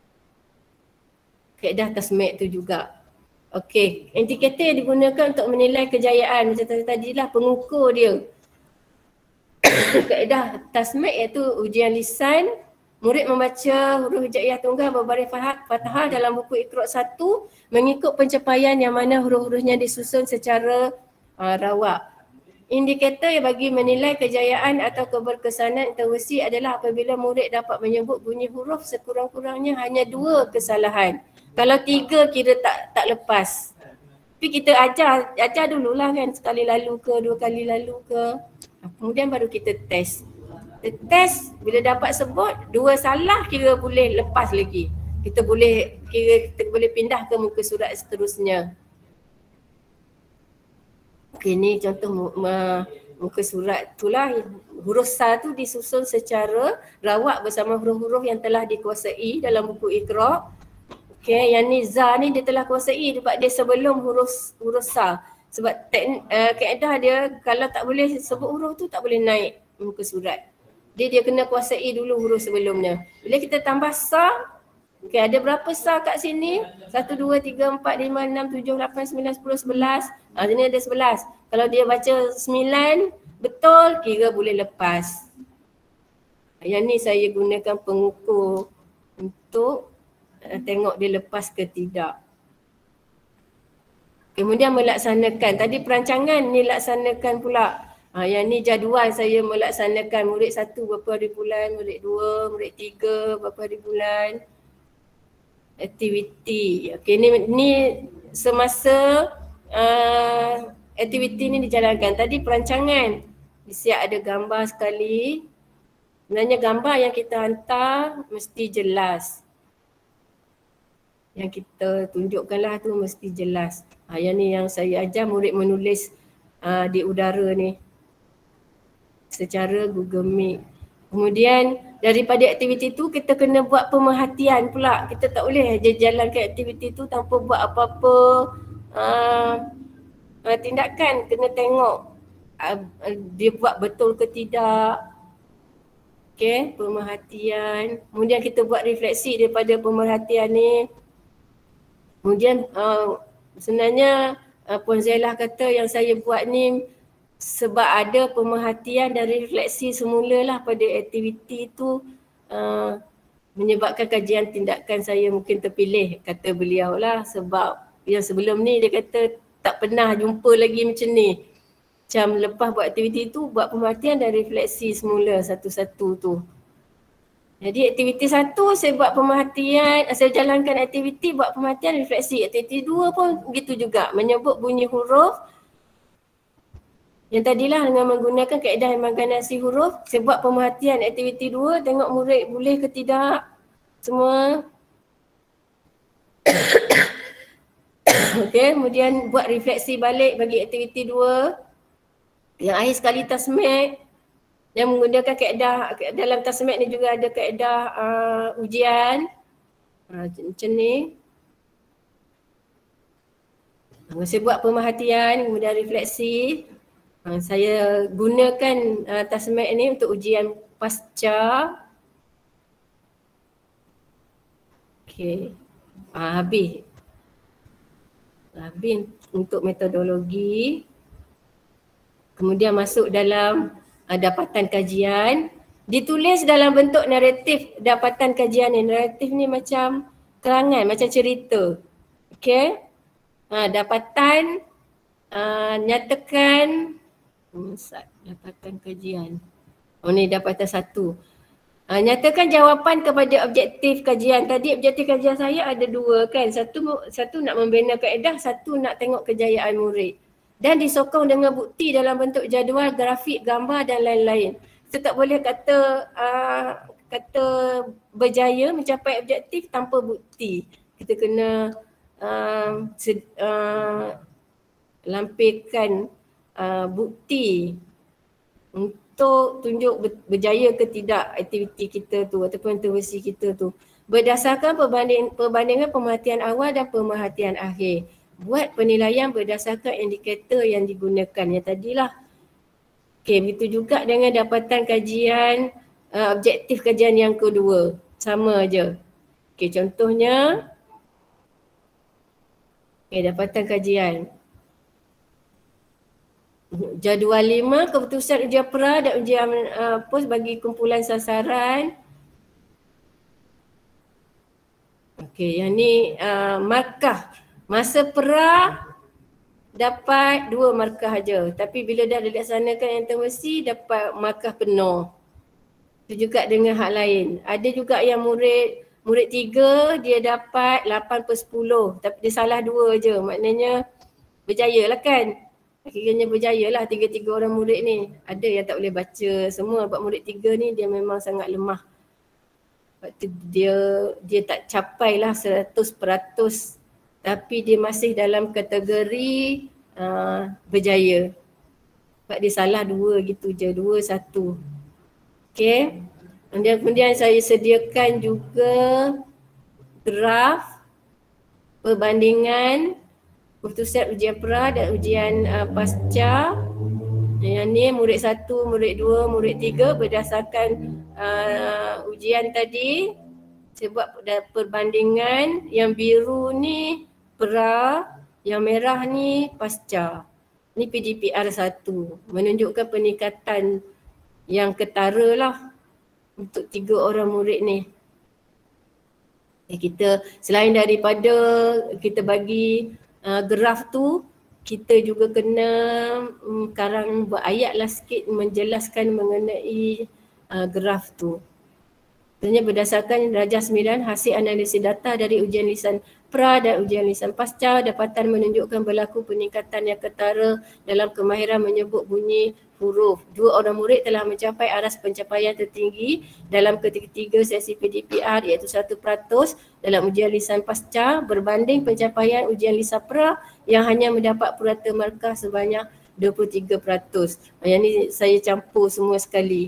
Kaedah tasmek tu juga. Okey, indikator yang digunakan untuk menilai kejayaan macam tadi lah, pengukur dia. Kaedah tasmek iaitu ujian lisan, murid membaca huruf hijaiyah tunggal berbaris fathah dalam buku Iqra satu mengikut pencapaian yang mana huruf-hurufnya disusun secara uh, rawak. Indikator yang bagi menilai kejayaan atau keberkesanan intervensi adalah apabila murid dapat menyebut bunyi huruf sekurang-kurangnya hanya dua kesalahan. Kalau tiga kira tak tak lepas. Tapi kita ajar, ajar dululah kan, sekali lalu ke, dua kali lalu ke. Kemudian baru kita test. Kita test, bila dapat sebut, dua salah kira boleh lepas lagi. Kita boleh, kira kita boleh pindah ke muka surat seterusnya. Okay, ni contoh uh, muka surat tu lah. Huruf sa tu disusun secara rawak bersama huruf-huruf yang telah dikuasai dalam buku Iqra. Okay, yang ni za ni dia telah kuasai sebab dia sebelum huruf huruf sa. Sebab teknik, uh, kaedah dia kalau tak boleh sebut huruf tu tak boleh naik muka surat. Dia dia kena kuasai dulu huruf sebelumnya. Bila kita tambah sa, okay, ada berapa sa kat sini? satu, dua, tiga, empat, lima, enam, tujuh, lapan, sembilan, sepuluh, sebelas. Ha, sini ada sebelas. Kalau dia baca sembilan, betul, kira boleh lepas. Yang ni saya gunakan pengukur untuk uh, tengok dia lepas ke tidak. Kemudian melaksanakan. Tadi perancangan ni laksanakan pula. Ha, yang ni jadual saya melaksanakan murid satu berapa hari bulan, murid dua, murid tiga berapa hari bulan. Aktiviti. Okey, ni ni semasa uh, aktiviti ni dijalankan. Tadi perancangan. Siap ada gambar sekali. Sebenarnya gambar yang kita hantar mesti jelas. Yang kita tunjukkanlah tu mesti jelas. Ha, yang ni yang saya ajar murid menulis uh, di udara ni. Secara Google Meet. Kemudian daripada aktiviti tu kita kena buat pemerhatian pula. Kita tak boleh je jalankan aktiviti tu tanpa buat apa-apa uh, uh, tindakan. Kena tengok uh, uh, dia buat betul ke tidak. Okay, pemerhatian. Kemudian kita buat refleksi daripada pemerhatian ni. Kemudian uh, sebenarnya uh, Puan Zailah kata yang saya buat ni sebab ada pemerhatian dan refleksi semulalah pada aktiviti itu uh, menyebabkan kajian tindakan saya mungkin terpilih, kata beliau lah. Sebab yang sebelum ni dia kata tak pernah jumpa lagi macam ni. Macam lepas buat aktiviti tu buat pemerhatian dan refleksi semula satu-satu tu. Jadi aktiviti satu saya buat pemerhatian, saya jalankan aktiviti buat pemerhatian refleksi. Aktiviti dua pun begitu juga, menyebut bunyi huruf. Yang tadilah dengan menggunakan kaedah imaginasi huruf, saya buat pemerhatian aktiviti dua, tengok murid boleh ke tidak semua. Okey, kemudian buat refleksi balik bagi aktiviti dua. Yang akhir sekali tasmek, yang menggunakan kaedah, dalam tasmek ni juga ada kaedah uh, ujian. Uh, macam ni. Saya buat pemerhatian, kemudian refleksi. Uh, saya gunakan uh, tasmek ni untuk ujian pasca. Okey. Uh, habis. Habis untuk metodologi. Kemudian masuk dalam uh, dapatan kajian. Ditulis dalam bentuk naratif dapatan kajian ni. Naratif ni macam kerangan, macam cerita. Okey. Uh, dapatan uh, nyatakan dapatan kajian. Oh ni dapatan satu. Uh, nyatakan jawapan kepada objektif kajian. Tadi objektif kajian saya ada dua kan. Satu satu nak membina kaedah, satu nak tengok kejayaan murid. Dan disokong dengan bukti dalam bentuk jadual, grafik, gambar dan lain-lain. Kita tak boleh kata uh, kata berjaya mencapai objektif tanpa bukti. Kita kena uh, sed, uh, lampirkan uh, bukti untuk tunjuk berjaya ke tidak aktiviti kita tu ataupun intervensi kita tu. Berdasarkan perbanding, perbandingan pemerhatian awal dan pemerhatian akhir. Buat penilaian berdasarkan indikator yang digunakan. Yang tadilah. Okey, begitu juga dengan dapatan kajian, uh, objektif kajian yang kedua. Sama aja. Okey, contohnya. Okey, dapatan kajian. Jadual lima, keputusan ujian pra dan ujian uh, pos bagi kumpulan sasaran. Okey, yang ni uh, markah. Masa pra dapat dua markah aja. Tapi bila dah dilaksanakan intervensi dapat markah penuh. Itu juga dengan hak lain. Ada juga yang murid murid tiga dia dapat lapan per sepuluh. Tapi dia salah dua je. Maknanya berjaya lah kan. Akhirnya berjaya lah tiga-tiga orang murid ni. Ada yang tak boleh baca semua. Sebab murid tiga ni dia memang sangat lemah. Sebab tu dia, dia tak capai lah seratus peratus. Tapi dia masih dalam kategori uh, berjaya. Sebab dia salah dua gitu je. Dua, satu. Okay. Kemudian, kemudian saya sediakan juga graf perbandingan keputusan ujian pra dan ujian uh, pasca. Yang ni murid satu, murid dua, murid tiga berdasarkan uh, ujian tadi. Sebab perbandingan yang biru ni pra, yang merah ni pasca. Ni P D P R satu. Menunjukkan peningkatan yang ketara lah untuk tiga orang murid ni. Eh, kita selain daripada kita bagi uh, graf tu, kita juga kena um, karang berayat lah sikit menjelaskan mengenai uh, graf tu. Sebenarnya berdasarkan darjah sembilan hasil analisis data dari ujian lisan pra dan ujian lisan pasca dapatan menunjukkan berlaku peningkatan yang ketara dalam kemahiran menyebut bunyi huruf. Dua orang murid telah mencapai aras pencapaian tertinggi dalam ketiga sesi P D P R iaitu seratus peratus dalam ujian lisan pasca berbanding pencapaian ujian lisan pra yang hanya mendapat purata markah sebanyak dua puluh tiga peratus. Yang ni saya campur semua sekali.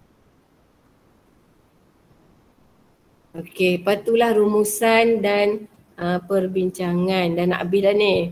Okey, lepas itulah rumusan dan uh, perbincangan. Dah nak habis dah ni.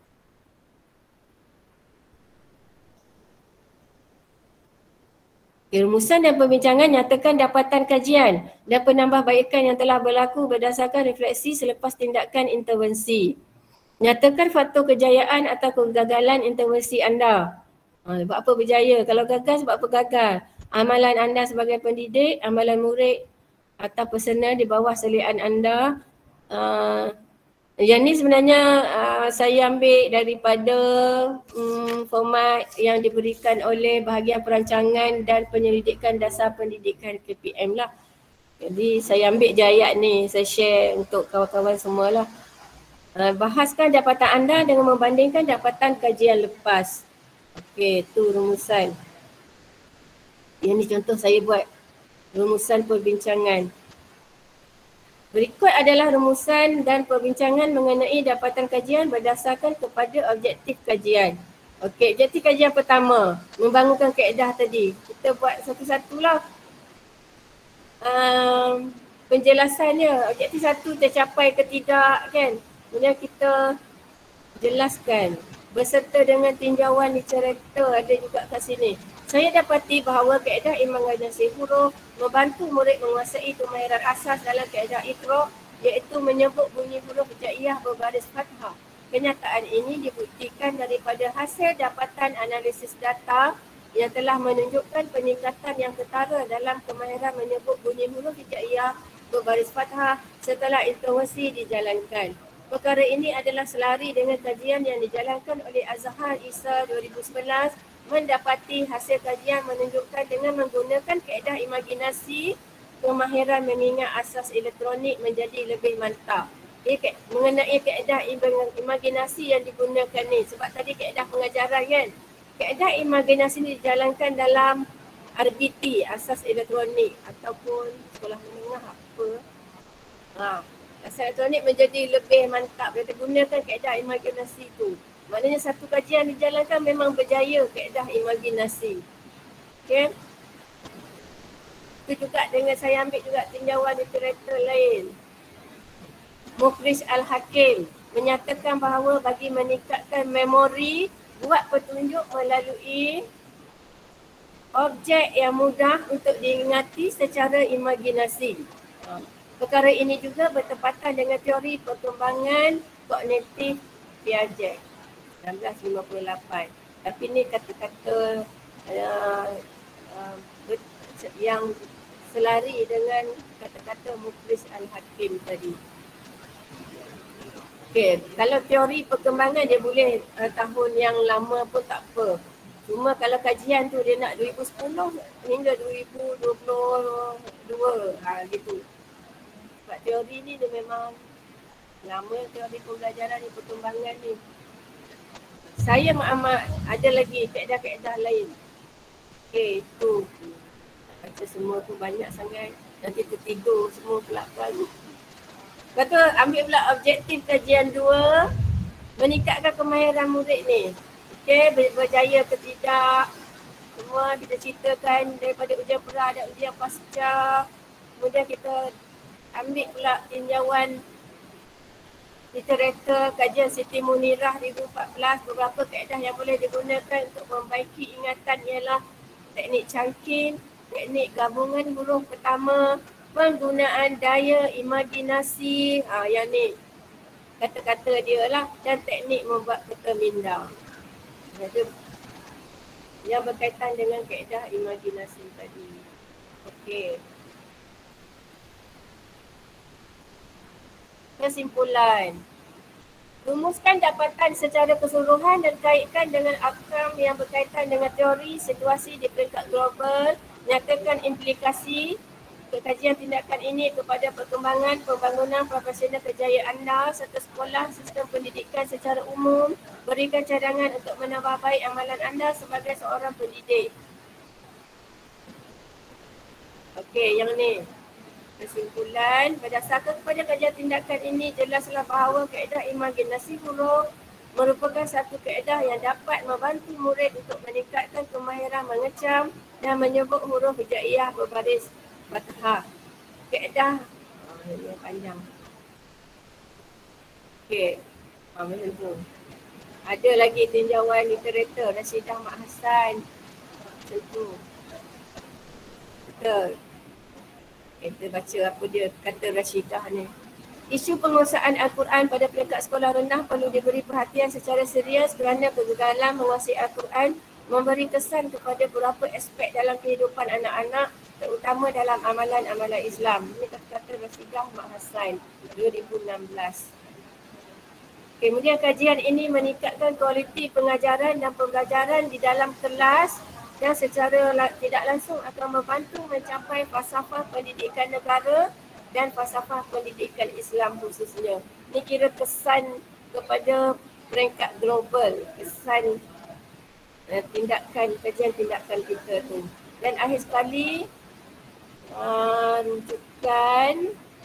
Okay, rumusan dan perbincangan nyatakan dapatan kajian dan penambahbaikan yang telah berlaku berdasarkan refleksi selepas tindakan intervensi. Nyatakan faktor kejayaan atau kegagalan intervensi anda. Ha, sebab apa berjaya? Kalau gagal sebab apa gagal? Amalan anda sebagai pendidik, amalan murid atau personal di bawah selian anda. Uh, yang ni sebenarnya uh, saya ambil daripada um, format yang diberikan oleh bahagian perancangan dan penyelidikan dasar pendidikan K P M lah. Jadi saya ambil je ayat ni, saya share untuk kawan-kawan semualah. Uh, bahaskan dapatan anda dengan membandingkan dapatan kajian lepas. Okey, tu rumusan. Yang ni contoh saya buat. Rumusan perbincangan. Berikut adalah rumusan dan perbincangan mengenai dapatan kajian berdasarkan kepada objektif kajian. Okey, objektif kajian pertama, membangunkan kaedah tadi. Kita buat satu-satulah um, penjelasannya. Objektif satu tercapai ke tidak kan. Kemudian kita jelaskan berserta dengan tinjauan literatur ada juga kat sini. Saya dapati bahawa kaedah imaginasi huruf membantu murid menguasai kemahiran asas dalam kaedah Iqra iaitu menyebut bunyi huruf hijaiyah berbaris fathah. Kenyataan ini dibuktikan daripada hasil dapatan analisis data yang telah menunjukkan peningkatan yang ketara dalam kemahiran menyebut bunyi huruf hijaiyah berbaris fathah setelah intervensi dijalankan. Perkara ini adalah selari dengan kajian yang dijalankan oleh Azhar Isa dua ribu sebelas mendapati hasil kajian menunjukkan dengan menggunakan kaedah imaginasi kemahiran mengingat asas elektronik menjadi lebih mantap. Eh, ke, mengenai kaedah imaginasi yang digunakan ni sebab tadi kaedah pengajaran kan. Kaedah imaginasi ni dijalankan dalam R B T, asas elektronik ataupun sekolah menengah apa. Ha, asas elektronik menjadi lebih mantap. Kita gunakan kaedah imaginasi tu. Maknanya satu kajian dijalankan memang berjaya kaedah imaginasi. Okay. Itu juga dengan saya ambil juga tinjauan literatur lain. Muflis Al-Hakim menyatakan bahawa bagi meningkatkan memori, buat petunjuk melalui objek yang mudah untuk diingati secara imaginasi. Perkara ini juga bertepatan dengan teori perkembangan kognitif Piaget seribu sembilan ratus lima puluh lapan. Tapi ni kata-kata uh, uh, yang selari dengan kata-kata Muflis Al-Hakim tadi. Okey, kalau teori perkembangan dia boleh uh, tahun yang lama pun tak apa. Cuma kalau kajian tu dia nak dua ribu sepuluh hingga dua ribu dua puluh dua, ha, gitu. Sebab teori ni dia memang lama, teori pembelajaran ni, perkembangan ni. Saya amat ada lagi kaedah-kaedah lain. Okey, itu. Baca semua tu banyak sangat. Nanti tertidur semua pula kali. Lepas tu ambil pula objektif kajian dua, meningkatkan kemahiran murid ni. Okey, berjaya ke tidak. Semua kita ceritakan daripada ujian pra dan ujian pasca. Kemudian kita ambil pula tinjauan literatur kajian Siti Munirah dua ribu empat belas. Beberapa kaedah yang boleh digunakan untuk membaiki ingatan ialah teknik cangking, teknik gabungan huruf pertama, penggunaan daya imajinasi, ha, yang ni kata-kata dia lah, dan teknik membuat peta minda. Jadi yang berkaitan dengan kaedah imajinasi tadi. Okey. Kesimpulan. Rumuskan dapatan secara keseluruhan dan kaitkan dengan outcome yang berkaitan dengan teori situasi di peringkat global. Nyatakan implikasi kajian tindakan ini kepada perkembangan pembangunan profesional kejayaan anda serta sekolah sistem pendidikan secara umum. Berikan cadangan untuk menambah baik amalan anda sebagai seorang pendidik. Okey, yang ni. Kesimpulan, berdasarkan kepada kajian tindakan ini, jelaslah bahawa kaedah imajinasi huruf merupakan satu kaedah yang dapat membantu murid untuk meningkatkan kemahiran mengecam dan menyebut huruf hijaiyah berbaris fathah. Kaedah, oh, ini panjang. Okey, ha, macam tu. Ada lagi tinjauan literatur Rashidah Mak Hassan. Macam tu. Betul. Kita baca apa dia kata Rashidah ni. Isu penguasaan Al-Quran pada peringkat sekolah rendah perlu diberi perhatian secara serius kerana kegagalan menguasai Al-Quran memberi kesan kepada beberapa aspek dalam kehidupan anak-anak, terutama dalam amalan-amalan Islam. Ini kata-kata Rashidah Mak Hassan dua ribu enam belas. Kemudian kajian ini meningkatkan kualiti pengajaran dan pembelajaran di dalam kelas dan secara tidak langsung akan membantu mencapai falsafah pendidikan negara dan falsafah pendidikan Islam khususnya. Ini kira kesan kepada peringkat global, kesan uh, tindakan, kajian tindakan kita tu. Dan akhir sekali, uh, rujukan,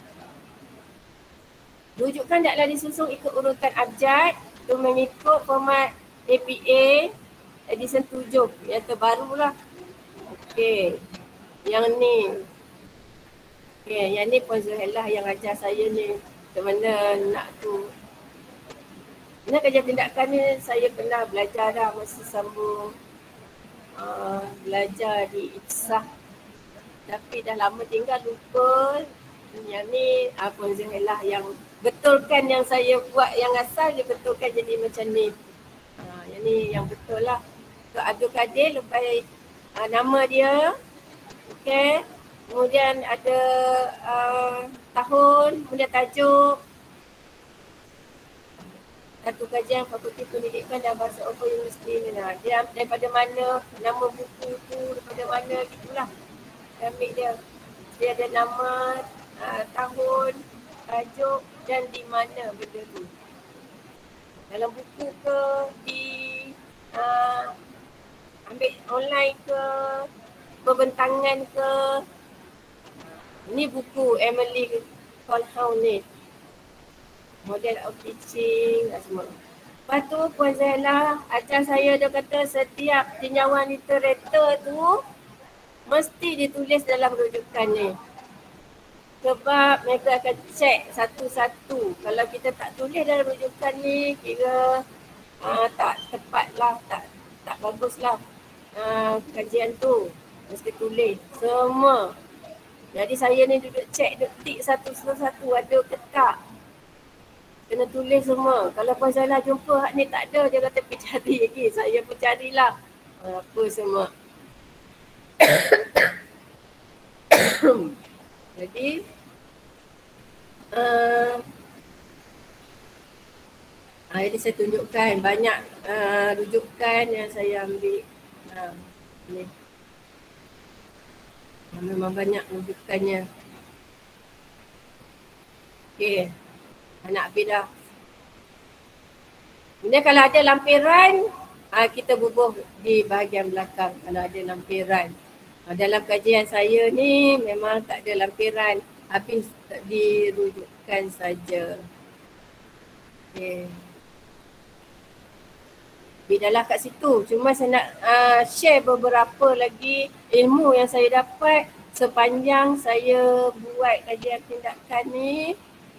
rujukan taklah disusun ikut urutan abjad tu mengikut format A P A edison tujuh yang terbaru lah. Okey, yang ni. Okey, yang ni Puan Zuhailah yang ajar saya ni macam mana nak tu. Ini kajian tindakan ni saya pernah belajar dah masa sambung uh, belajar di Iksah. Tapi dah lama tinggal lupa. Yang ni uh, Puan Zuhailah yang betulkan yang saya buat yang asal, dia betulkan jadi macam ni. Uh, yang ni yang betul lah. Untuk Abdul Kadir lepas uh, nama dia. Okey. Kemudian ada uh, tahun, kemudian tajuk. Satu kajian Fakulti Pendidikan dan Bahasa Opera Universiti. Nah, dia daripada mana, nama buku tu daripada mana gitulah. Ambil dia. Dia ada nama, uh, tahun, tajuk dan di mana benda tu. Dalam buku ke, di uh, ambil online ke, perbentangan ke. Ini buku Emily Colhoun ni. Model of teaching dan semua. Lepas tu Puan Zuhailah ajar saya, dia kata setiap tinjauan literatur tu mesti ditulis dalam rujukan ni. Sebab mereka akan cek satu-satu. Kalau kita tak tulis dalam rujukan ni, kira uh, tak tepat lah, tak, tak bagus lah uh, kajian tu. Mesti tulis semua. Jadi saya ni duduk cek, duduk tik satu-satu, ada ke tak. Kena tulis semua. Kalau Puan Zuhailah jumpa hak ni tak ada, dia kata pergi cari lagi. Saya pun carilah apa semua. Jadi uh, Ha, ini saya tunjukkan banyak uh, rujukan yang saya ambil. Ha, ni. Memang banyak rujukannya. Okey. Nak habis dah. Kemudian kalau ada lampiran, uh, kita bubuh di bahagian belakang kalau ada lampiran. Uh, dalam kajian saya ni memang tak ada lampiran. Habis dirujukkan saja. Okey. Bidahlah kat situ. Cuma saya nak uh, share beberapa lagi ilmu yang saya dapat sepanjang saya buat kajian tindakan ni.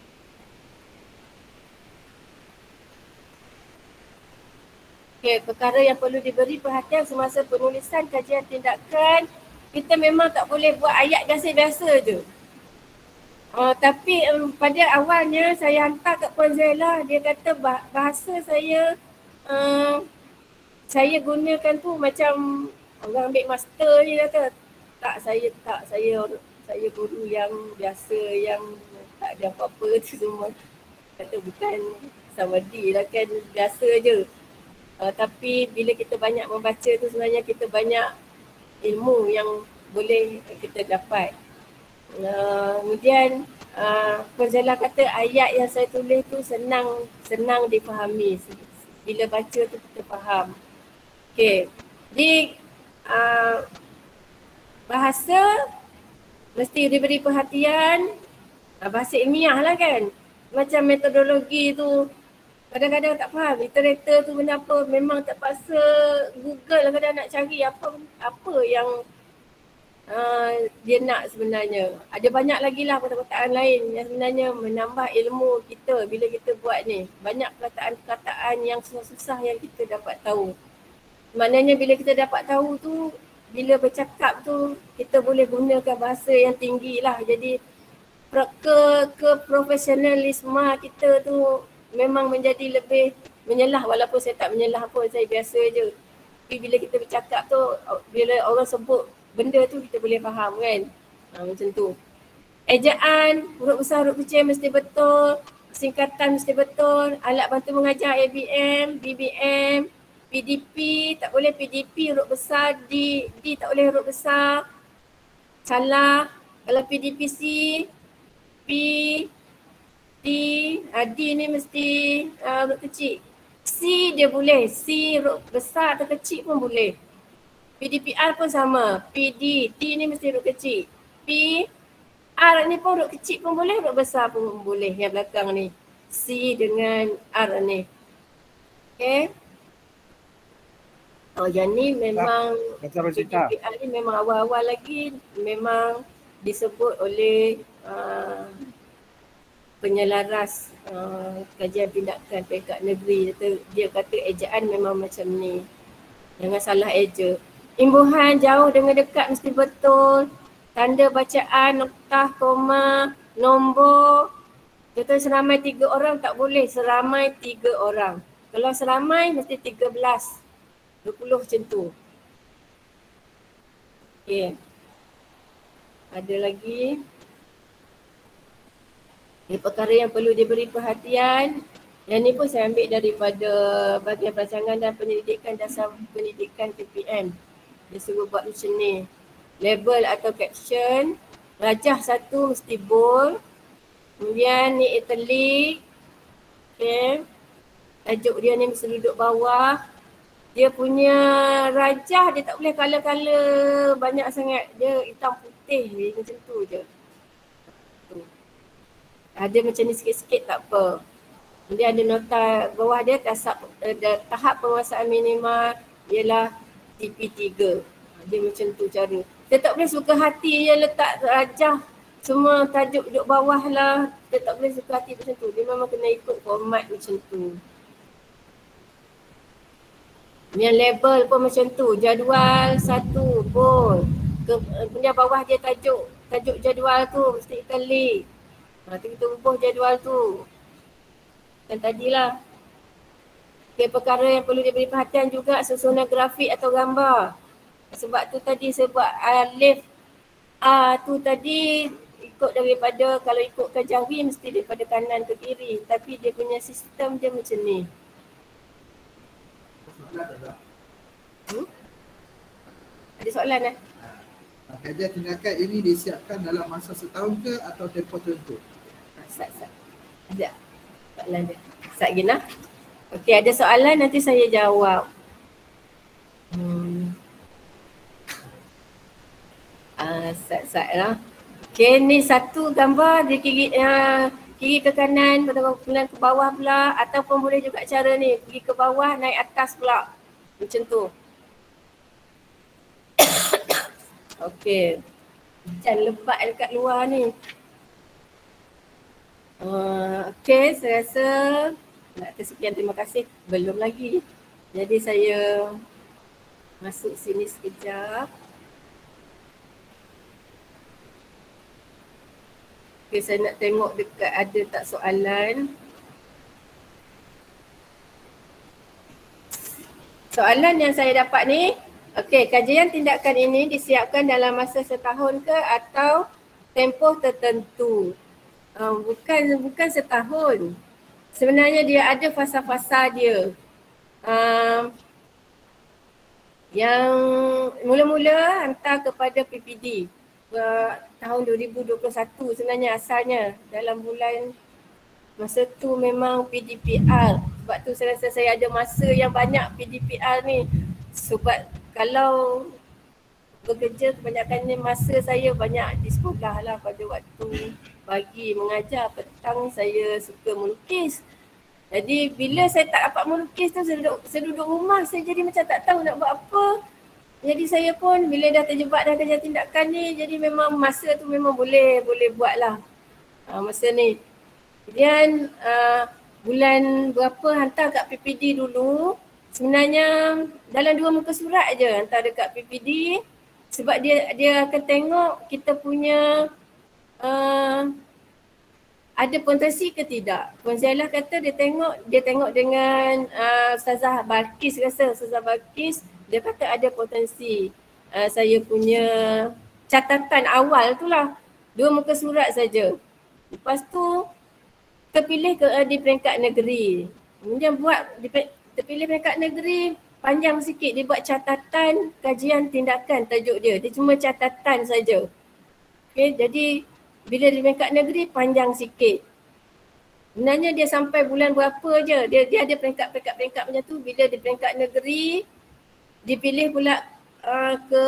Okay, perkara yang perlu diberi perhatian semasa penulisan kajian tindakan, kita memang tak boleh buat ayat biasa-biasa je. Uh, tapi um, pada awalnya saya hantar kat Puan Zaila, dia kata bah- bahasa saya uh, saya gunakan tu macam orang ambil master je kata. Tak, saya tak, saya saya guru yang biasa yang tak ada apa-apa tu semua. Kata bukan Samadi lah kan, biasa je. Uh, tapi bila kita banyak membaca tu sebenarnya kita banyak ilmu yang boleh kita dapat. Uh, kemudian uh, Puan Zaila kata ayat yang saya tulis tu senang senang difahami. Bila baca tu kita faham. Okey, di uh, bahasa mesti diberi perhatian, uh, bahasa ilmiah lah kan. Macam metodologi tu kadang-kadang tak faham, literatur tu benda apa, memang terpaksa Google kadang nak cari apa apa yang uh, dia nak sebenarnya. Ada banyak lagi lah perkataan lain yang sebenarnya menambah ilmu kita bila kita buat ni. Banyak perkataan-perkataan yang susah-susah yang kita dapat tahu. Maknanya bila kita dapat tahu tu, bila bercakap tu kita boleh gunakan bahasa yang tinggi lah. Jadi ke, ke profesionalisme kita tu memang menjadi lebih menyelah, walaupun saya tak menyelah pun, saya biasa je. Tapi bila kita bercakap tu, bila orang sebut benda tu kita boleh faham kan. Ha, macam tu. Ejaan, huruf besar, huruf kecil mesti betul. Singkatan mesti betul. Alat bantu mengajar A B M, B B M. P D P, tak boleh P D P huruf besar, D, D tak boleh huruf besar. Salah. Kalau P D P C, P, D, uh, D ni mesti uh, huruf kecil. C dia boleh, C huruf besar atau kecil pun boleh. P D P R pun sama, P D, D ni mesti huruf kecil. P, R ni pun huruf kecil pun boleh, huruf besar pun boleh yang belakang ni. C dengan R ni. Okay. Oh, yang ni memang P D P R ni memang awal-awal lagi memang disebut oleh uh, penyelaras uh, kajian tindakan peringkat negeri. Dia kata ejaan memang macam ni. Jangan salah eja. Imbuhan jauh dengan dekat mesti betul. Tanda bacaan, noktah, koma, nombor. Contoh seramai tiga orang tak boleh, seramai tiga orang. Kalau seramai mesti tiga belas. dua puluh macam tu. Okay. Ada lagi. Okay, perkara yang perlu diberi perhatian. Yang ni pun saya ambil daripada bahagian perancangan dan penyelidikan dasar pendidikan K P M. Dia suruh buat macam ni. Label atau caption. Rajah satu mesti bold. Kemudian ni italic. Okay. Tajuk dia ni mesti duduk bawah. Dia punya rajah dia tak boleh color-color banyak sangat. Dia hitam putih dia macam tu je. Tu. Ada macam ni sikit-sikit tak apa. Kemudian ada nota bawah dia tahap, uh, tahap penguasaan minimal ialah T P tiga. Dia macam tu cara. Dia tak boleh suka hati je letak rajah semua tajuk duduk bawah lah. Dia tak boleh suka hati macam tu. Dia memang kena ikut format macam tu. Yang label pun macam tu, jadual satu pun. Kemudian bawah dia tajuk, tajuk jadual tu mesti italic. Ha, kita ubah jadual tu. Dan tadilah. Okay, perkara yang perlu diberi perhatian juga susunan grafik atau gambar. Sebab tu tadi saya buat alif A tu tadi ikut daripada, kalau ikutkan jari mesti daripada kanan ke kiri. Tapi dia punya sistem dia macam ni. Hmm? Ada soalan eh? Kajian tindakan ini disiapkan dalam masa setahun ke atau tempoh tertentu? Sat, sat. Ada soalan dia. Sat Gina. Okey, ada soalan nanti saya jawab. Hmm. Ah, sat, sat lah. Okey, ni satu gambar di kiri, uh, kiri ke kanan, kemudian ke bawah pula, ataupun boleh juga cara ni, pergi ke bawah, naik atas pula. Macam tu. Okey. Hujan lebat dekat luar ni. Uh, Okey, saya rasa nak tersekian, terima kasih. Belum lagi. Jadi saya masuk sini sekejap. Okay, saya nak tengok dekat ada tak soalan. Soalan yang saya dapat ni, okey, kajian tindakan ini disiapkan dalam masa setahun ke atau tempoh tertentu? Uh, bukan bukan setahun. Sebenarnya dia ada fasa-fasa dia. Uh, yang mula-mula hantar kepada P P D. Uh, tahun dua ribu dua puluh satu sebenarnya asalnya, dalam bulan masa tu memang P D P R. Sebab tu saya rasa saya ada masa yang banyak P D P R ni. Sebab kalau bekerja kebanyakannya masa saya banyak di sekolah lah. Pada waktu pagi mengajar, petang saya suka melukis. Jadi bila saya tak dapat melukis tu, saya duduk, saya duduk rumah, saya jadi macam tak tahu nak buat apa. Jadi saya pun bila dah terjebak dalam kajian tindakan ni, jadi memang masa tu memang boleh boleh buat lah uh, masa ni. Kemudian uh, bulan berapa hantar kat P P D dulu, sebenarnya dalam dua muka surat je hantar dekat P P D. Sebab dia dia akan tengok kita punya uh, ada potensi ke tidak. Puan Zailah kata dia tengok dia tengok dengan uh, Ustazah Balkis, rasa Ustazah Balkis dia kata ada potensi. Uh, saya punya catatan awal tu lah, dua muka surat saja. Lepas tu terpilih ke uh, di peringkat negeri. Kemudian buat di, terpilih peringkat negeri, panjang sikit, dia buat catatan kajian tindakan tajuk dia. Dia cuma catatan saja. Okay, jadi bila di peringkat negeri panjang sikit. Sebenarnya dia sampai bulan berapa je. Dia dia ada peringkat-peringkat-peringkat macam tu. Bila di peringkat negeri, dipilih pula uh, ke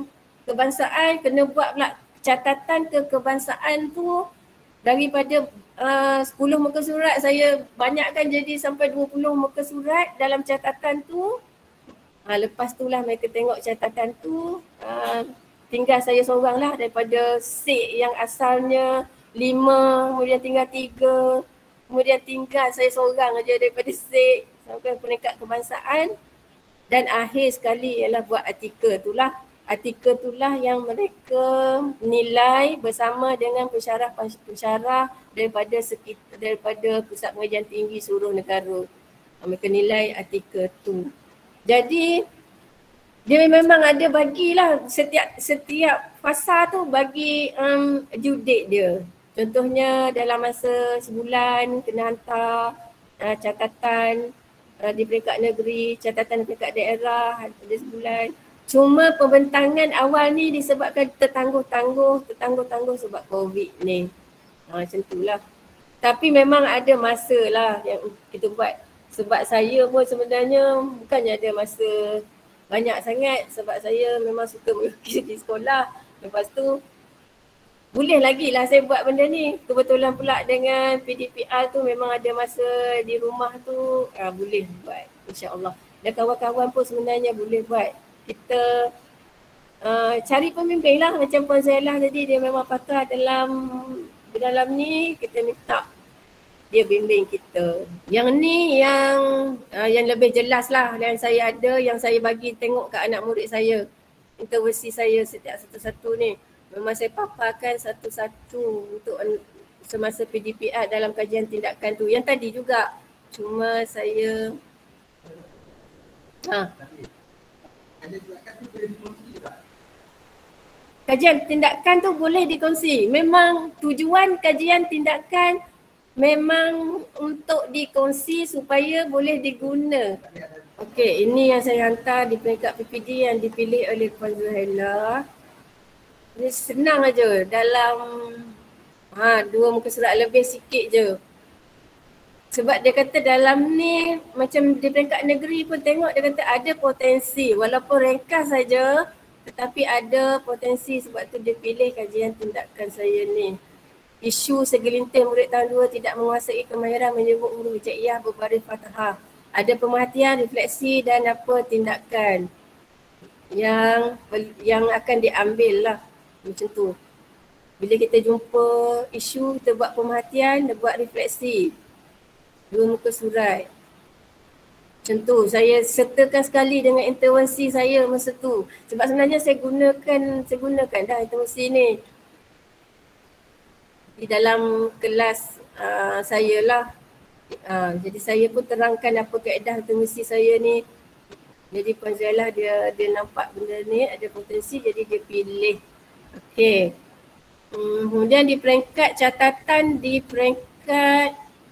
kebangsaan, kena buat pula catatan ke kebangsaan tu daripada uh, sepuluh muka surat saya banyakkan jadi sampai dua puluh muka surat dalam catatan tu. Uh, lepas tu lah mereka tengok catatan tu, uh, tinggal saya seorang lah daripada sek yang asalnya lima, kemudian tinggal tiga, kemudian tinggal saya seorang aja daripada sek sampai peringkat kebangsaan. Dan akhir sekali ialah buat artikel tu lah. Artikel tu lah yang mereka nilai bersama dengan pensyarah-pensyarah daripada sekitar, daripada Pusat Pengajian Tinggi seluruh negara. Mereka nilai artikel tu. Jadi dia memang ada bagilah setiap setiap fasa tu bagi um, due date dia. Contohnya dalam masa sebulan kena hantar uh, catatan uh, di peringkat negeri, catatan peringkat daerah ada sebulan. Cuma pembentangan awal ni disebabkan tertangguh-tangguh, tertangguh-tangguh sebab COVID ni. Ha, macam tu lah. Tapi memang ada masa lah yang kita buat. Sebab saya pun sebenarnya bukannya ada masa banyak sangat, sebab saya memang suka melukis di sekolah. Lepas tu boleh lagi lah saya buat benda ni. Kebetulan pula dengan P D P R tu memang ada masa di rumah tu, ah, boleh buat insya-Allah. Dan kawan-kawan pun sebenarnya boleh buat. Kita uh, cari pembimbing lah macam Puan Zailah tadi, dia memang pakar dalam dalam ni, kita minta dia bimbing kita. Yang ni yang uh, yang lebih jelas lah yang saya ada, yang saya bagi tengok kat anak murid saya, interversi saya setiap satu-satu ni. Memang saya paparkan satu-satu untuk semasa P D P R dalam kajian tindakan tu. Yang tadi juga, cuma saya ha. Kajian tindakan tu boleh dikongsi. Memang tujuan kajian tindakan memang untuk dikongsi supaya boleh diguna. Okey, ini yang saya hantar di peringkat P P D yang dipilih oleh Puan Zuhaila. Ini senang aja, dalam ha, dua muka surat lebih sikit je. Sebab dia kata dalam ni macam di peringkat negeri pun tengok dia kata ada potensi walaupun ringkas saja tetapi ada potensi, sebab tu dia pilih kajian tindakan saya ni. Isu segelintir murid tahun dua tidak menguasai kemahiran menyebut huruf hijaiyah berbaris fathah. Ada pemerhatian, refleksi dan apa tindakan yang yang akan diambil lah macam tu. Bila kita jumpa isu, kita buat pemerhatian, kita buat refleksi. Dua muka surat. Macam tu, saya sertakan sekali dengan intervensi saya masa tu. Sebab sebenarnya saya gunakan, saya gunakan dah intervensi ni di dalam kelas uh, saya lah. Uh, jadi saya pun terangkan apa kaedah intervensi saya ni. Jadi Puan Zuhaila dia dia nampak benda ni ada potensi, jadi dia pilih. Okey. Hmm, kemudian di peringkat catatan di peringkat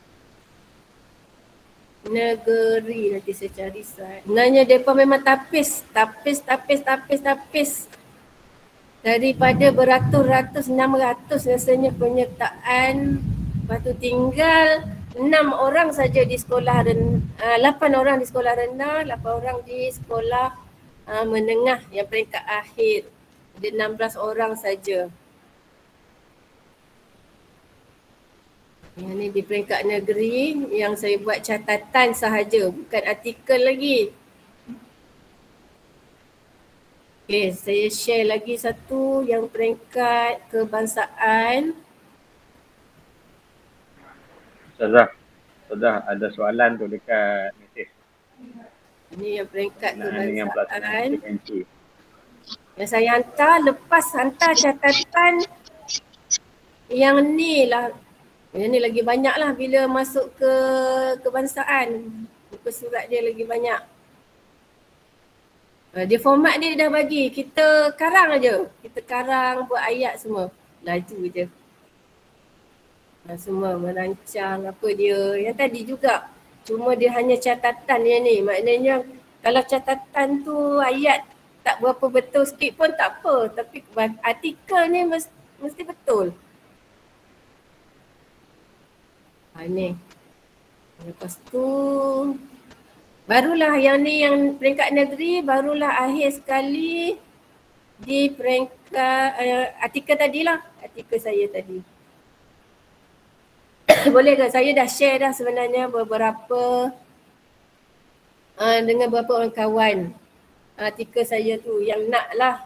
negeri, nanti saya cari slide. Sebenarnya mereka memang tapis, tapis, tapis, tapis, tapis. Daripada beratus-ratus, enam ratus rasanya penyertaan. Lepas tu tinggal enam orang saja di sekolah rendah, uh, lapan orang di sekolah rendah, lapan orang di sekolah uh, menengah yang peringkat akhir. Ada enam belas orang saja. Yang ni di peringkat negeri yang saya buat catatan sahaja, bukan artikel lagi. Okey, saya share lagi satu yang peringkat kebangsaan. Ustazah, Ustazah ada soalan tu dekat mesej. Ini yang peringkat Nah, dengan pelaksanaan kebangsaan. intervensi. Yang saya hantar, lepas hantar catatan yang ni lah. Yang ni lagi banyak lah bila masuk ke kebangsaan. Muka surat dia lagi banyak. Dia format dia dah bagi, kita karang aja. Kita karang, buat ayat semua. Lah itu je. Nah, semua merancang apa dia. Yang tadi juga. Cuma dia hanya catatan dia ni. Maknanya kalau catatan tu ayat tak berapa betul sikit pun tak apa. Tapi artikel ni mesti, mesti betul. Ha ni. Lepas tu barulah yang ni yang peringkat negeri, barulah akhir sekali di peringkat uh, artikel tadilah. Artikel saya tadi. Boleh ke? Saya dah share dah sebenarnya beberapa uh, dengan beberapa orang kawan artikel saya tu yang nak lah.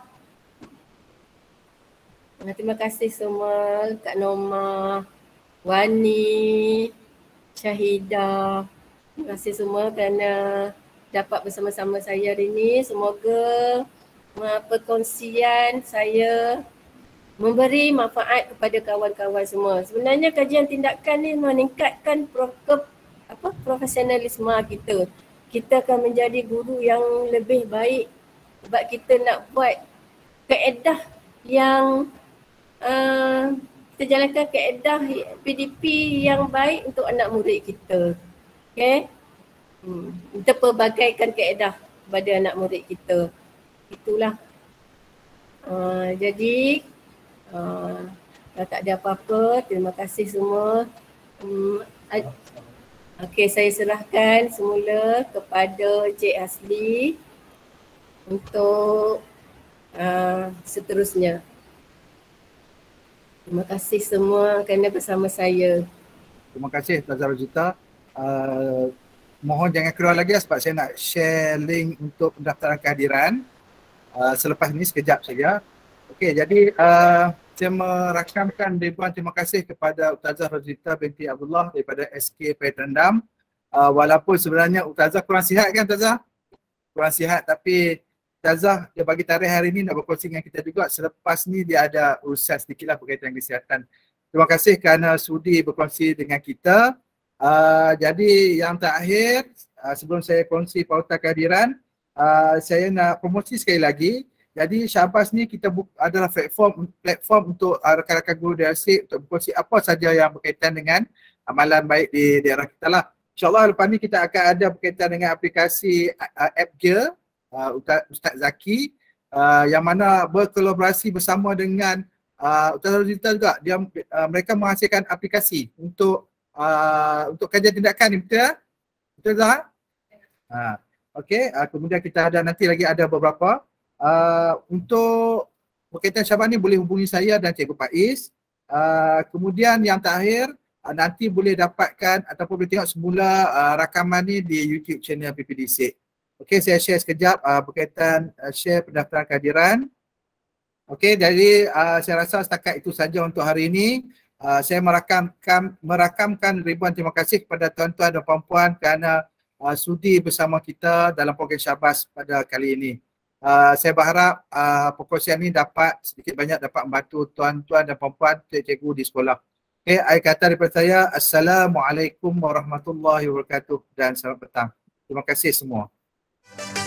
Uh, terima kasih semua Kak Norma, Wani, Syahidah. Terima kasih semua kerana dapat bersama-sama saya hari ini. Semoga uh, perkongsian saya memberi manfaat kepada kawan-kawan semua. Sebenarnya kajian tindakan ni meningkatkan pro, ke, apa, profesionalisme kita. Kita akan menjadi guru yang lebih baik sebab kita nak buat kaedah yang uh, kita jalankan kaedah P D P yang baik untuk anak murid kita. Okay? Hmm. Kita pelbagaikan kaedah kepada anak murid kita. Itulah. Uh, jadi Uh, kalau tak ada apa-apa, terima kasih semua. Um, Okey, saya serahkan semula kepada Cik Hasli untuk uh, seterusnya. Terima kasih semua kerana bersama saya. Terima kasih Ustazah Rozita. Uh, mohon jangan keluar lagi sebab saya nak share link untuk pendaftaran kehadiran. Uh, selepas ini sekejap saja. Okey, jadi uh, saya merakamkan ribuan terima kasih kepada Ustazah Rozita binti Abdullah daripada S K Petendam. Uh, walaupun sebenarnya Ustazah kurang sihat kan Ustazah? Kurang sihat tapi Ustazah dia bagi tarikh hari ini nak berkongsi dengan kita juga. Selepas ni dia ada urusan sedikit lah berkaitan dengan kesihatan. Terima kasih kerana sudi berkongsi dengan kita. Uh, jadi yang terakhir uh, sebelum saya kongsi pauta kehadiran, uh, saya nak promosi sekali lagi. Jadi Syahbaz ni kita adalah platform platform untuk uh, rakan-rakan guru D R C untuk berkongsi apa saja yang berkaitan dengan amalan baik di daerah kita lah. InsyaAllah lepas ni kita akan ada berkaitan dengan aplikasi uh, App Gear uh, Ustaz Zaki uh, yang mana berkolaborasi bersama dengan uh, Ustaz Rosita juga. Dia, uh, mereka menghasilkan aplikasi untuk uh, untuk kajian tindakan ni, betul? Betul tak? Ha. Okey, uh, kemudian kita ada nanti lagi ada beberapa uh, untuk berkaitan Syaban ni boleh hubungi saya dan Cikgu Faiz. Uh, kemudian yang terakhir uh, nanti boleh dapatkan ataupun boleh tengok semula uh, rakaman ni di YouTube channel P P D S I C. Okey, saya share sekejap uh, berkaitan uh, share pendaftaran kehadiran. Okey, jadi uh, saya rasa setakat itu saja untuk hari ini. Uh, saya merakamkan merakamkan ribuan terima kasih kepada tuan-tuan dan puan-puan kerana uh, sudi bersama kita dalam program Syabas pada kali ini. Uh, saya berharap uh, perkongsian ini dapat sedikit banyak dapat membantu tuan-tuan dan puan-puan cikgu di sekolah. Okay, akhir kata daripada saya, Assalamualaikum warahmatullahi wabarakatuh dan selamat petang. Terima kasih semua.